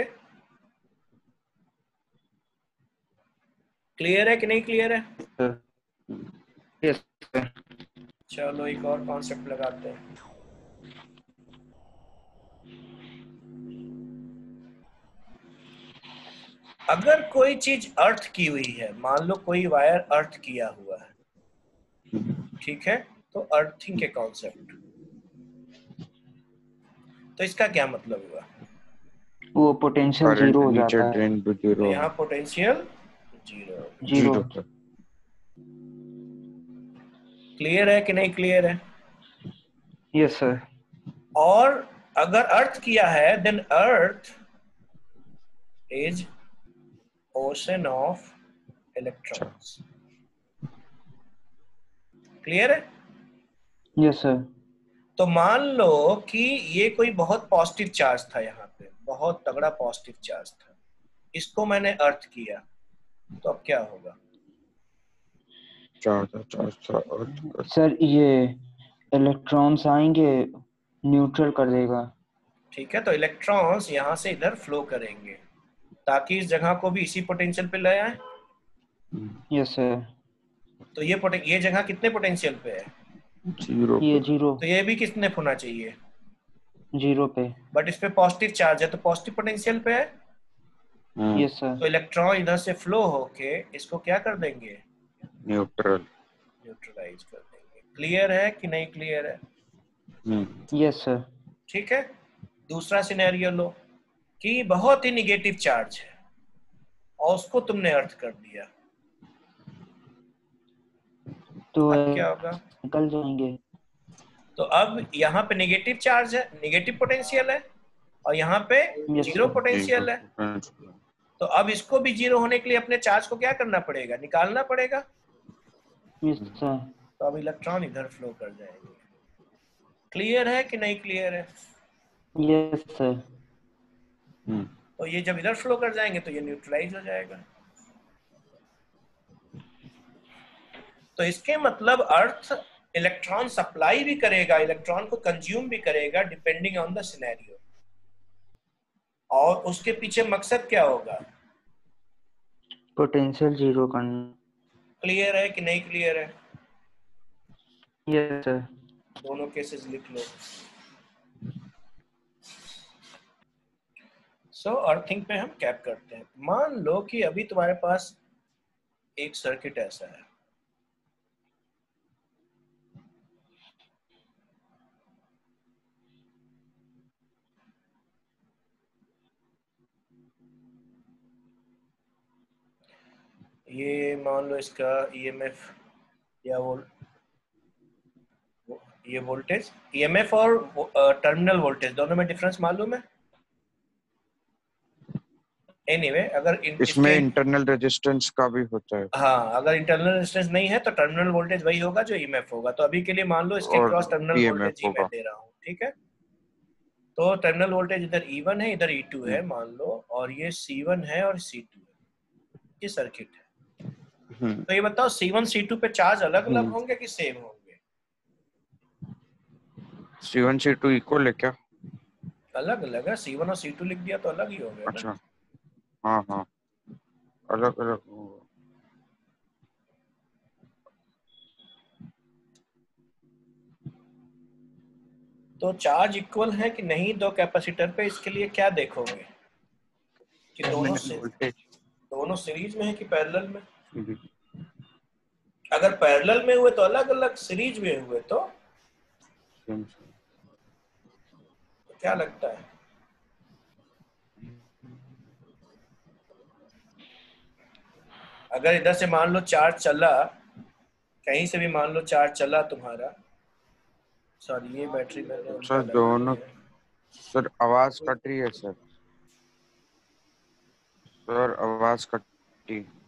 क्लियर है कि नहीं क्लियर है? Yes sir. चलो एक और कॉन्सेप्ट लगाते हैं। अगर कोई चीज अर्थ की हुई है, मान लो कोई वायर अर्थ किया हुआ है, ठीक है, तो अर्थिंग के कॉन्सेप्ट, तो इसका क्या मतलब हुआ, वो पोटेंशियल जीरो हो जाता है। ड्रेन टू तो जीरो। यहाँ पोटेंशियल जीरो। जीरो। क्लियर है कि नहीं क्लियर है? Yes sir. और अगर अर्थ किया है, then earth is ocean of electrons. Clear है? Yes sir. तो मान लो कि ये कोई बहुत पॉजिटिव चार्ज था, यहाँ पे बहुत तगड़ा पॉजिटिव चार्ज था, इसको मैंने अर्थ किया, तो अब क्या होगा? चार्ज चार्ज सर ये इलेक्ट्रॉन्स आएंगे, न्यूट्रल कर देगा। ठीक है, तो इलेक्ट्रॉन्स यहाँ से इधर फ्लो करेंगे ताकि इस जगह को भी इसी पोटेंशियल पे ले आए। Yes sir. तो ये पोटे ये जगह कितने पोटेंशियल पे है? जीरो। ये जीरो। तो ये भी कितने होना चाहिए? जीरो पे। बट इस पे पॉजिटिव चार्ज है तो पॉजिटिव पोटेंशियल पे है। Yes sir. तो इलेक्ट्रॉन इधर से फ्लो होके इसको क्या कर देंगे, न्यूट्रल, न्यूट्रलाइज कर देंगे। क्लियर है कि नहीं क्लियर है? Yes sir. ठीक है, दूसरा सिनेरियो लो कि बहुत ही निगेटिव चार्ज है और उसको तुमने अर्थ कर दिया, तो अब क्या होगा? निकल जाएंगे। तो अब यहाँ पे नेगेटिव चार्ज है, नेगेटिव पोटेंशियल है, और यहाँ पे Yes, जीरो sir. पोटेंशियल है। तो अब इसको भी जीरो होने के लिए अपने चार्ज को क्या करना पड़ेगा, निकालना पड़ेगा। Yes sir. तो अब इलेक्ट्रॉन इधर फ्लो कर जाएंगे। क्लियर है कि नहीं क्लियर है? Yes sir. तो ये जब इधर फ्लो कर जाएंगे तो ये न्यूट्रलाइज हो जाएगा। तो इसके मतलब अर्थ इलेक्ट्रॉन सप्लाई भी करेगा, इलेक्ट्रॉन को कंज्यूम भी करेगा डिपेंडिंग ऑन द सिनेरियो। और उसके पीछे मकसद क्या होगा? पोटेंशियल जीरो करना। क्लियर है कि नहीं क्लियर है? Yes sir. दोनों केसेस लिख लो। सो so, अर्थिंग पे हम कैप करते हैं। मान लो कि अभी तुम्हारे पास एक सर्किट ऐसा है, ये मान लो इसका ईएमएफ या वो ये वोल्टेज, ईएमएफ और टर्मिनल वोल्टेज दोनों में डिफरेंस मालूम है? एनीवे anyway, अगर इन, इसमें इसके, इंटरनल रेजिस्टेंस का भी होता है। हाँ, अगर इंटरनल रेजिस्टेंस नहीं है तो टर्मिनल वोल्टेज वही होगा जो ईएमएफ होगा। तो अभी के लिए मान लो इसके और क्रॉस टर्मिनल ईएमएफ वोल्टेज ही मैं होगा। दे रहा हूँ, ठीक है। तो टर्मिनल वोल्टेज इधर ई वन है, इधर ई टू है मान लो, और ये सी वन है और सी टू है, ये सर्किट है। तो ये बताओ सी वन सी टू पे चार्ज अलग अलग होंगे कि सेम होंगे? C one C two equal है क्या? अलग अलग है, सी वन और सी टू लिख दिया तो अलग ही हो गया। अच्छा, हाँ हाँ, अलग अलग होगा। तो चार्ज इक्वल है कि नहीं दो कैपेसिटर पे, इसके लिए क्या देखोगे कि दोनों से वोल्टेज दोनों सीरीज में है कि पैरेलल में। अगर पैरेलल में हुए तो अलग अलग, सीरीज में हुए तो क्या लगता है? अगर इधर से मान लो चार्ज चला, कहीं से भी मान लो चार्ज चला तुम्हारा, सॉरी ये बैटरी मैंने उल्टा सर लगा दोनों दिया है। सर आवाज कट रही है सर सर आवाज कट रही है।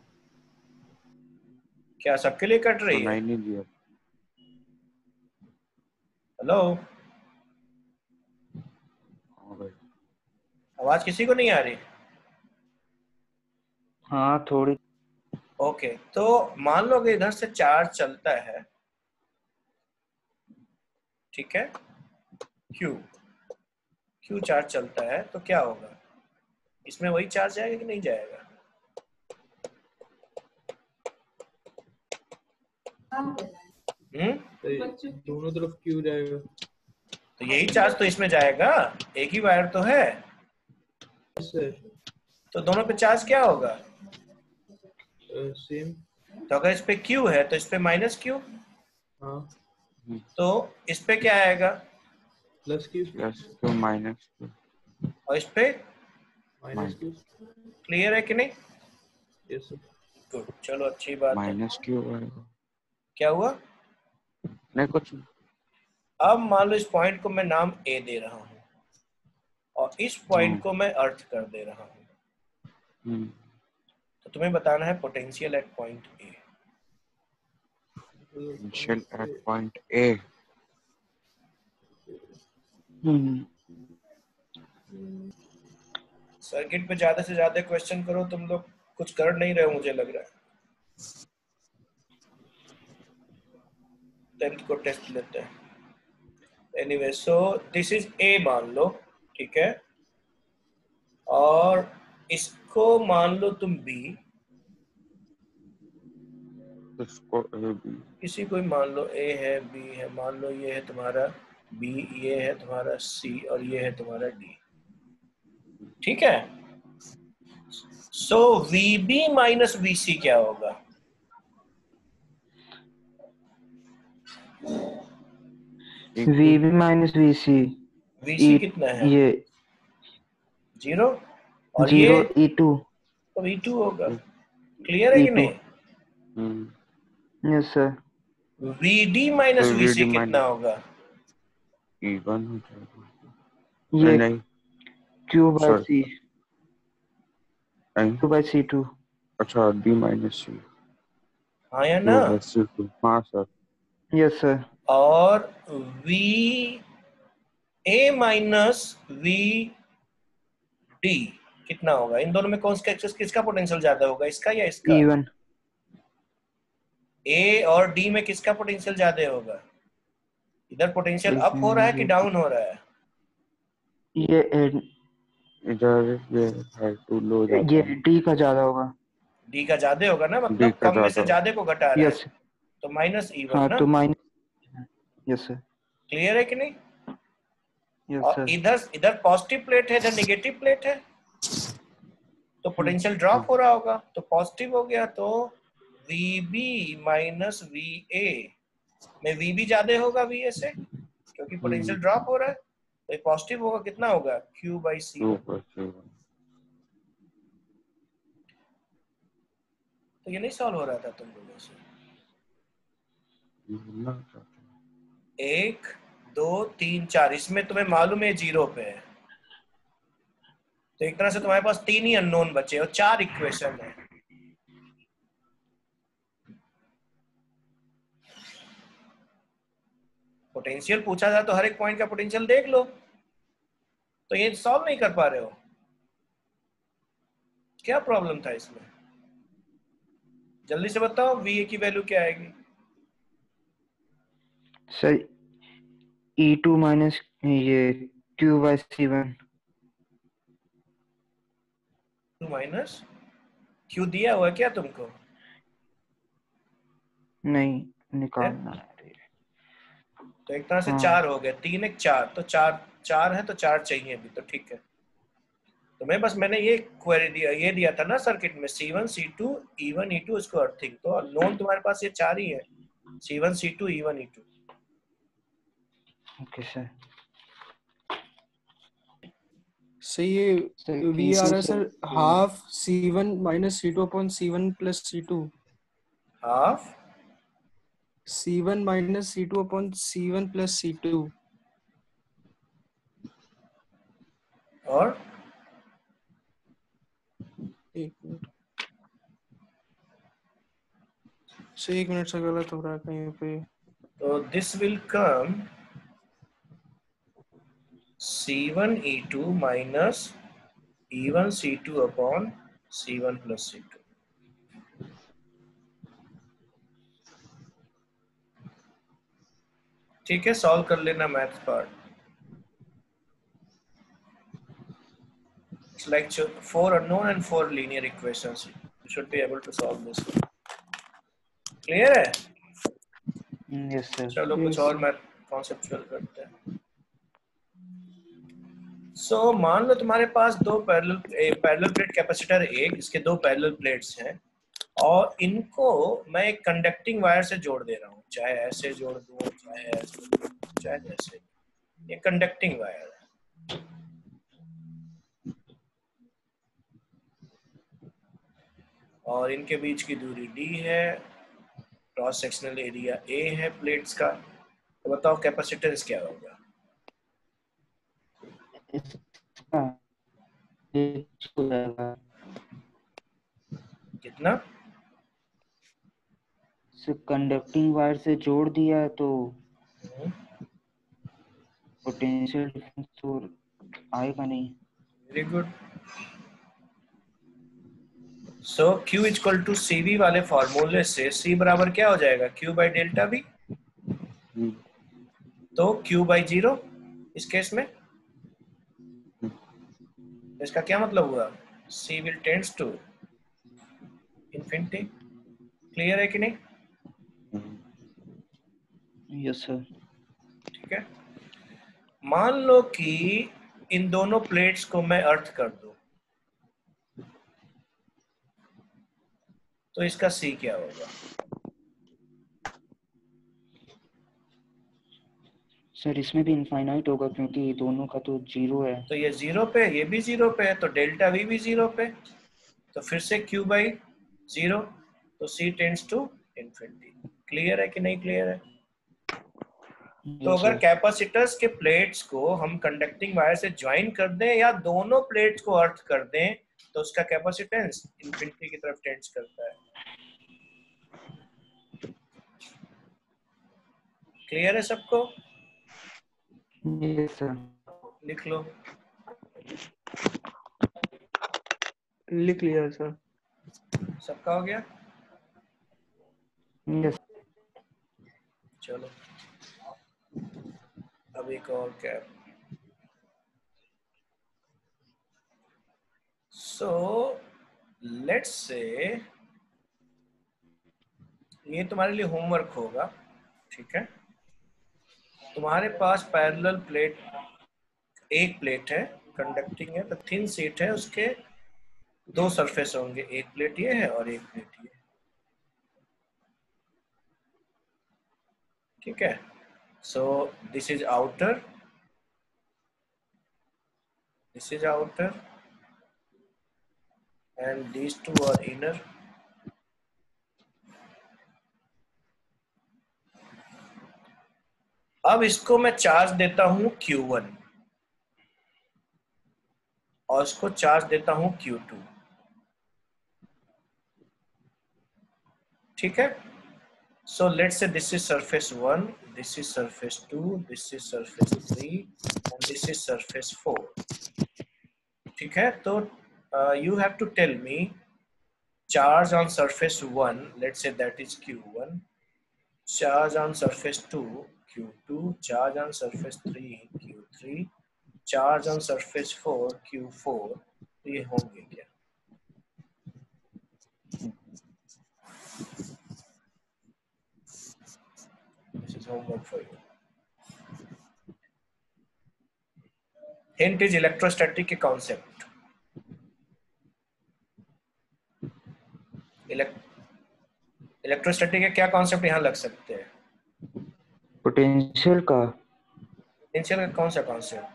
क्या सबके लिए कट रही है? सुनाई नहीं दिया। हेलो, हाँ भाई। आवाज किसी को नहीं आ रही? हाँ थोड़ी। ओके, तो मान लो कि इधर से चार्ज चलता है, ठीक है, क्यू क्यू चार्ज चलता है तो क्या होगा, इसमें वही चार्ज जाएगा कि नहीं जाएगा? हम्म तो दोनों तरफ क्यों जाएगा? तो यही चार्ज तो इसमें जाएगा, एक ही वायर तो है, सर तो दोनों पे चार्ज क्या होगा? सेम। तो अगर इस पे क्यू है तो इस पे माइनस क्यू, हाँ तो इस पे क्या आएगा? Plus Q plus Q minus Q और इस पे माइनस क्यू। क्लियर है कि नहीं? Yes sir. गुड, चलो अच्छी बात है। माइनस क्यू आएगा। क्या हुआ? नहीं कुछ। अब मान लो इस पॉइंट को मैं नाम ए दे रहा हूँ और इस पॉइंट को मैं अर्थ कर दे रहा हूँ, हम्म तो तुम्हें बताना है potential at point A. Potential at point A. Hmm circuit पे ज्यादा से ज्यादा क्वेश्चन करो, तुम लोग कुछ कर नहीं रहे हो मुझे लग रहा है। टेंथ को टेस्ट लेते हैं। Anyway, so this is a मान लो, ठीक है, और इसको मान लो तुम बी, इसको ए बी। किसी को मान लो ए है, बी है, मान लो ये है तुम्हारा बी, ये है तुम्हारा सी और ये है तुम्हारा डी, ठीक है। So V B minus V C क्या होगा? V B minus V C. V C कितना है? ये जीरो, और जीरो ये ई टू। तो वी टू होगा। क्लियर है कि नहीं? Hmm yes sir. V D minus तो वी सी V D कितना होगा? ई वन हो जाएगा। ये नहीं नहीं क्यू बाय सर सी, नहीं। Q by C two. अच्छा डी माइनस सी हाँ या ना? Two C two. हाँ सर। Yes sir. और V A minus V D कितना होगा? इन दोनों में कौन सा एक्सिस किसका पोटेंशियल ज्यादा होगा, इसका या इसका? E one. ए और डी में किसका पोटेंशियल ज्यादा होगा? इधर पोटेंशियल अप हो रहा है कि डाउन हो रहा है? ये इधर ये है टू लो जाता ये है। डी का ज्यादा होगा। डी का ज्यादा होगा ना, डी मतलब का कम में से ज्यादा। ज्यादा को घटा रहा है, यस। तो माइनस ई वन हाँ ना। तो माइनस। Yes sir. क्लियर है कि नहीं? यस और सर। इधर इधर पॉजिटिव प्लेट है, इधर नेगेटिव प्लेट है, तो पोटेंशियल ड्रॉप हो रहा होगा, तो पॉजिटिव हो गया, तो V B minus V A में वी बी ज्यादा होगा वी ए से, क्योंकि पोटेंशियल ड्रॉप हो रहा है, तो ये पॉजिटिव होगा। कितना होगा? Q by C. तो ये नहीं सॉल्व हो रहा था तुम लोगों से? एक दो तीन चार, इसमें तुम्हें मालूम है जीरो पे है, तो एक तरह से तुम्हारे पास तीन ही अननोन बचे और चार इक्वेशन है। पोटेंशियल पूछा जाए तो हर एक पॉइंट का पोटेंशियल देख लो, तो ये सॉल्व नहीं कर पा रहे हो, क्या प्रॉब्लम था इसमें? जल्दी से बताओ, वी ए की वैल्यू क्या आएगी? सर ई टू माइनस ये Q by C one. Two minus Q दिया हुआ क्या तुमको? नहीं, निकालना है। तो एक तरह से हाँ। चार हो गए, तीन एक चार, तो चार चार है तो चार चाहिए अभी, तो ठीक है। तो मैं बस मैंने ये क्वेरी दिया, ये दिया था ना सर्किट में C one C two E one E two इसको अर्थिंग, तो नोन तुम्हारे पास ये चार ही है, C one C two E one E two. Okay sir. Sir ये सर वी आ रहा है sir half C one minus C two upon C one plus C two, half C one minus C two upon C one plus C two, और एक मिनट सर, एक मिनट से गलत हो रहा है कहीं पे। तो this will come C one E two minus E one C two upon C one plus C two. ठीक है, सॉल्व कर लेना math part. It's like four unknown and four linear equations. You should be able to solve this. Clear है? Yes sir. चलो Yes, कुछ और sir. मैथ कॉन्सेप्चुअल करते हैं। सो so, मान लो तुम्हारे पास दो पैरेलल पैरेलल प्लेट कैपेसिटर एक, इसके दो पैरेलल प्लेट्स हैं और इनको मैं एक कंडक्टिंग वायर से जोड़ दे रहा हूँ, चाहे ऐसे जोड़ दूँ, चाहे ऐसे, चाहे ऐसे। ये कंडक्टिंग वायर है। और इनके बीच की दूरी d है, क्रॉस सेक्शनल एरिया a है प्लेट्स का। तो बताओ कैपेसिटेंस क्या होगा? कितना? कंडक्टिंग वायर से जोड़ दिया तो पोटेंशियल डिफरेंस तो आएगा नहीं। Very good. So Q equal to C V वाले फॉर्मूले से C बराबर क्या हो जाएगा? Q by delta V। तो Q बाई जीरो इस केस में, इसका क्या मतलब हुआ? C will tends to infinity. Clear है कि नहीं? Yes sir. ठीक है। मान लो कि इन दोनों प्लेट्स को मैं अर्थ कर दूं, तो इसका C क्या होगा? सर इसमें भी इनफाइनाइट होगा क्योंकि दोनों का तो जीरो है। तो ये जीरो पे, ये भी जीरो पे है, तो डेल्टा V भी जीरो पे, तो फिर से Q बाई जीरो, तो C tends to infinity. Clear है कि नहीं क्लियर है? तो यस अगर सर। कैपेसिटर्स के प्लेट्स को हम कंडक्टिंग वायर से ज्वाइन कर दें या दोनों प्लेट्स को अर्थ कर दें, तो उसका कैपेसिटेंस इंफिनिटी की तरफ टेंड्स करता है। क्लियर है सबको? Yes sir. लिख लो। लिख लिया सर। सबका हो गया? यस। चलो अब एक और कैप। सो लेट्स से ये तुम्हारे लिए होमवर्क होगा, ठीक है? तुम्हारे पास पैरेलल प्लेट, एक प्लेट है कंडक्टिंग है, तो थिन शीट है, उसके दो सरफेस होंगे, एक प्लेट ये है और एक प्लेट ये, ठीक है? So this is outer, this is outer and these two are inner। अब इसको मैं चार्ज देता हूं Q वन और इसको चार्ज देता हूं Q टू, ठीक है? So let's say this is surface one, this is surface two, this is surface three, and this is surface four, ठीक है? तो uh, you have to tell me charge on surface one, let's say that is Q one, charge on surface two, Q two, charge on surface three, Q three, charge on surface four, Q four, तो ये होंगे क्या? This is homework for you. Hint is electrostatic के कॉन्सेप्ट। इलेक्ट्रोस्टैटिक के क्या कॉन्सेप्ट यहाँ लग सकते हैं? पोटेंशियल का। पोटेंशियल का कौन सा कॉन्सेप्ट?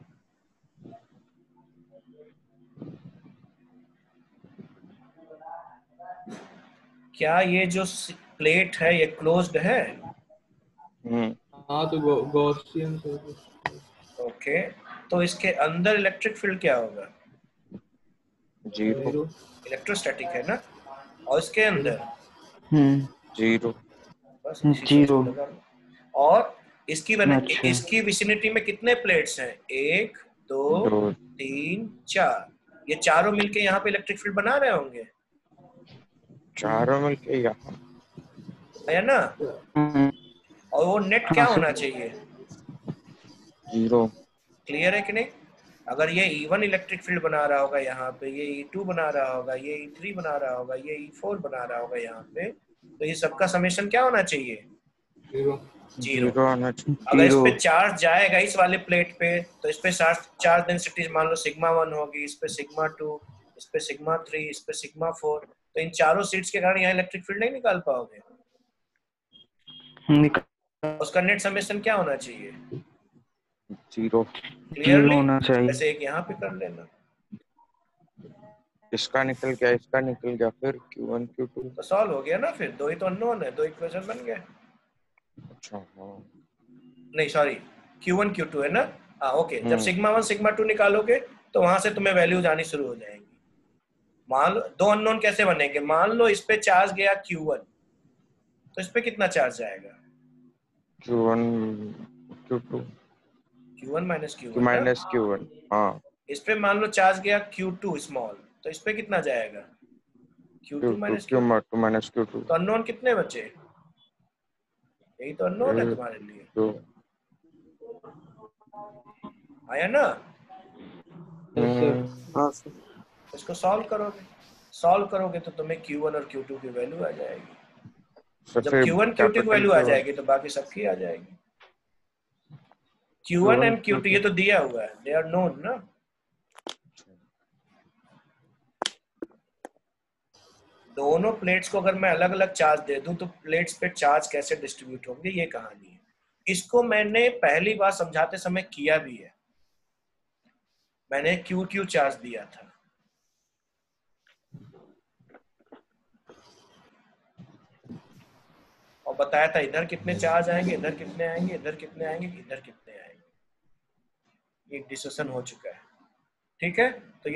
क्या ये जो प्लेट है ये क्लोज्ड है? हाँ तो गौ, गॉसियन तो ओके, तो इसके अंदर इलेक्ट्रिक फील्ड क्या होगा? जीरो। इलेक्ट्रोस्टैटिक है ना, और इसके अंदर हम्म जीरो। बस इसी को जीरो। लगा लो। और इसकी बने अच्छा। इसकी विसिनिटी में कितने प्लेट्स हैं? एक, दो, दो। तीन, चार। ये चारों मिलके यहाँ पे इलेक्ट्रिक फील्ड बना रहे होंगे, चारों मिलके यहाँ। है ना? हम्म, और वो नेट हाँ, क्या सर। होना चाहिए? जीरो। क्लियर है कि नहीं? अगर ये ई वन इलेक्ट्रिक फील्ड बना रहा होगा यहाँ पे, ये ई टू बना रहा होगा, ये ई थ्री बना रहा होगा, ये ई फोर बना रहा होगा यहाँ पे, तो ये सबका समेशन क्या होना चाहिए? जीरो। जीरो। जीरो आना चाहिए। अगर इस जीरो। पे चार्ज जाएगा इस वाले प्लेट पे, तो इस पे चार्ज डेंसिटी मान लो सिग्मा वन होगी, इस पे सिग्मा टू, इस पे सिग्मा थ्री, इस पे सिग्मा फोर। तो इन चारों सीट्स के कारण यहाँ इलेक्ट्रिक फील्ड नहीं निकाल पाओगे। निकाल उसका नेट समेशन क्या होना चाहिए? जीरो। क्लियरली? होना चाहिए। जैसे एक यहाँ पे कर लेना, इसका निकल गया, इसका निकल गया, फिर क्यू वन क्यू टू। तो सॉल्व हो गया ना। फिर दो ही तो अननोन है, दो इक्वेशन बन गए। अच्छा हाँ। नहीं sorry, Q one Q two है ना। हाँ ओके, जब हम्म। सिग्मा वन सिग्मा टू निकालोगे तो वहां से तुम्हें वैल्यूज आनी शुरू हो जाएंगी। मान लो दो अननोन कैसे बनेंगे? मान लो इस पे चार्ज गया क्यू वन, तो इस पे कितना चार्ज जाएगा? Q one Q two. Q one minus Q Q one. Minus Q one. हाँ। इस पे मान लो चार्ज गया क्यू टू स्मॉल, तो इस पे कितना जाएगा? Q Q two two minus Q Q two minus Q two. तो अननोन कितने बचे? यही तो अननोन है एक, तुम्हारे लिए, दो। आया ना? हम्म, हाँ सर। इसको सॉल्व करोगे, सॉल्व करोगे तो तुम्हें क्यू वन और क्यू टू की वैल्यू आ जाएगी। तो जब फिर क्यू वन क्यू टू की capital वैल्यू आ Q वन। जाएगी तो बाकी सबकी आ जाएगी। Q one and Q two ये तो दिया हुआ है, दे आर नोन ना। दोनों प्लेट्स को अगर मैं अलग अलग चार्ज दे दूं तो प्लेट्स पे चार्ज कैसे डिस्ट्रीब्यूट होंगे, ये कहानी है। इसको मैंने पहली बार समझाते समय किया भी है। मैंने क्यू क्यू चार्ज दिया था, और बताया था इधर कितने चार्ज आएंगे, इधर कितने आएंगे, इधर कितने आएंगे, इधर कितने आएंगे। एक डिस्कशन हो चुका है, ठीक है। तो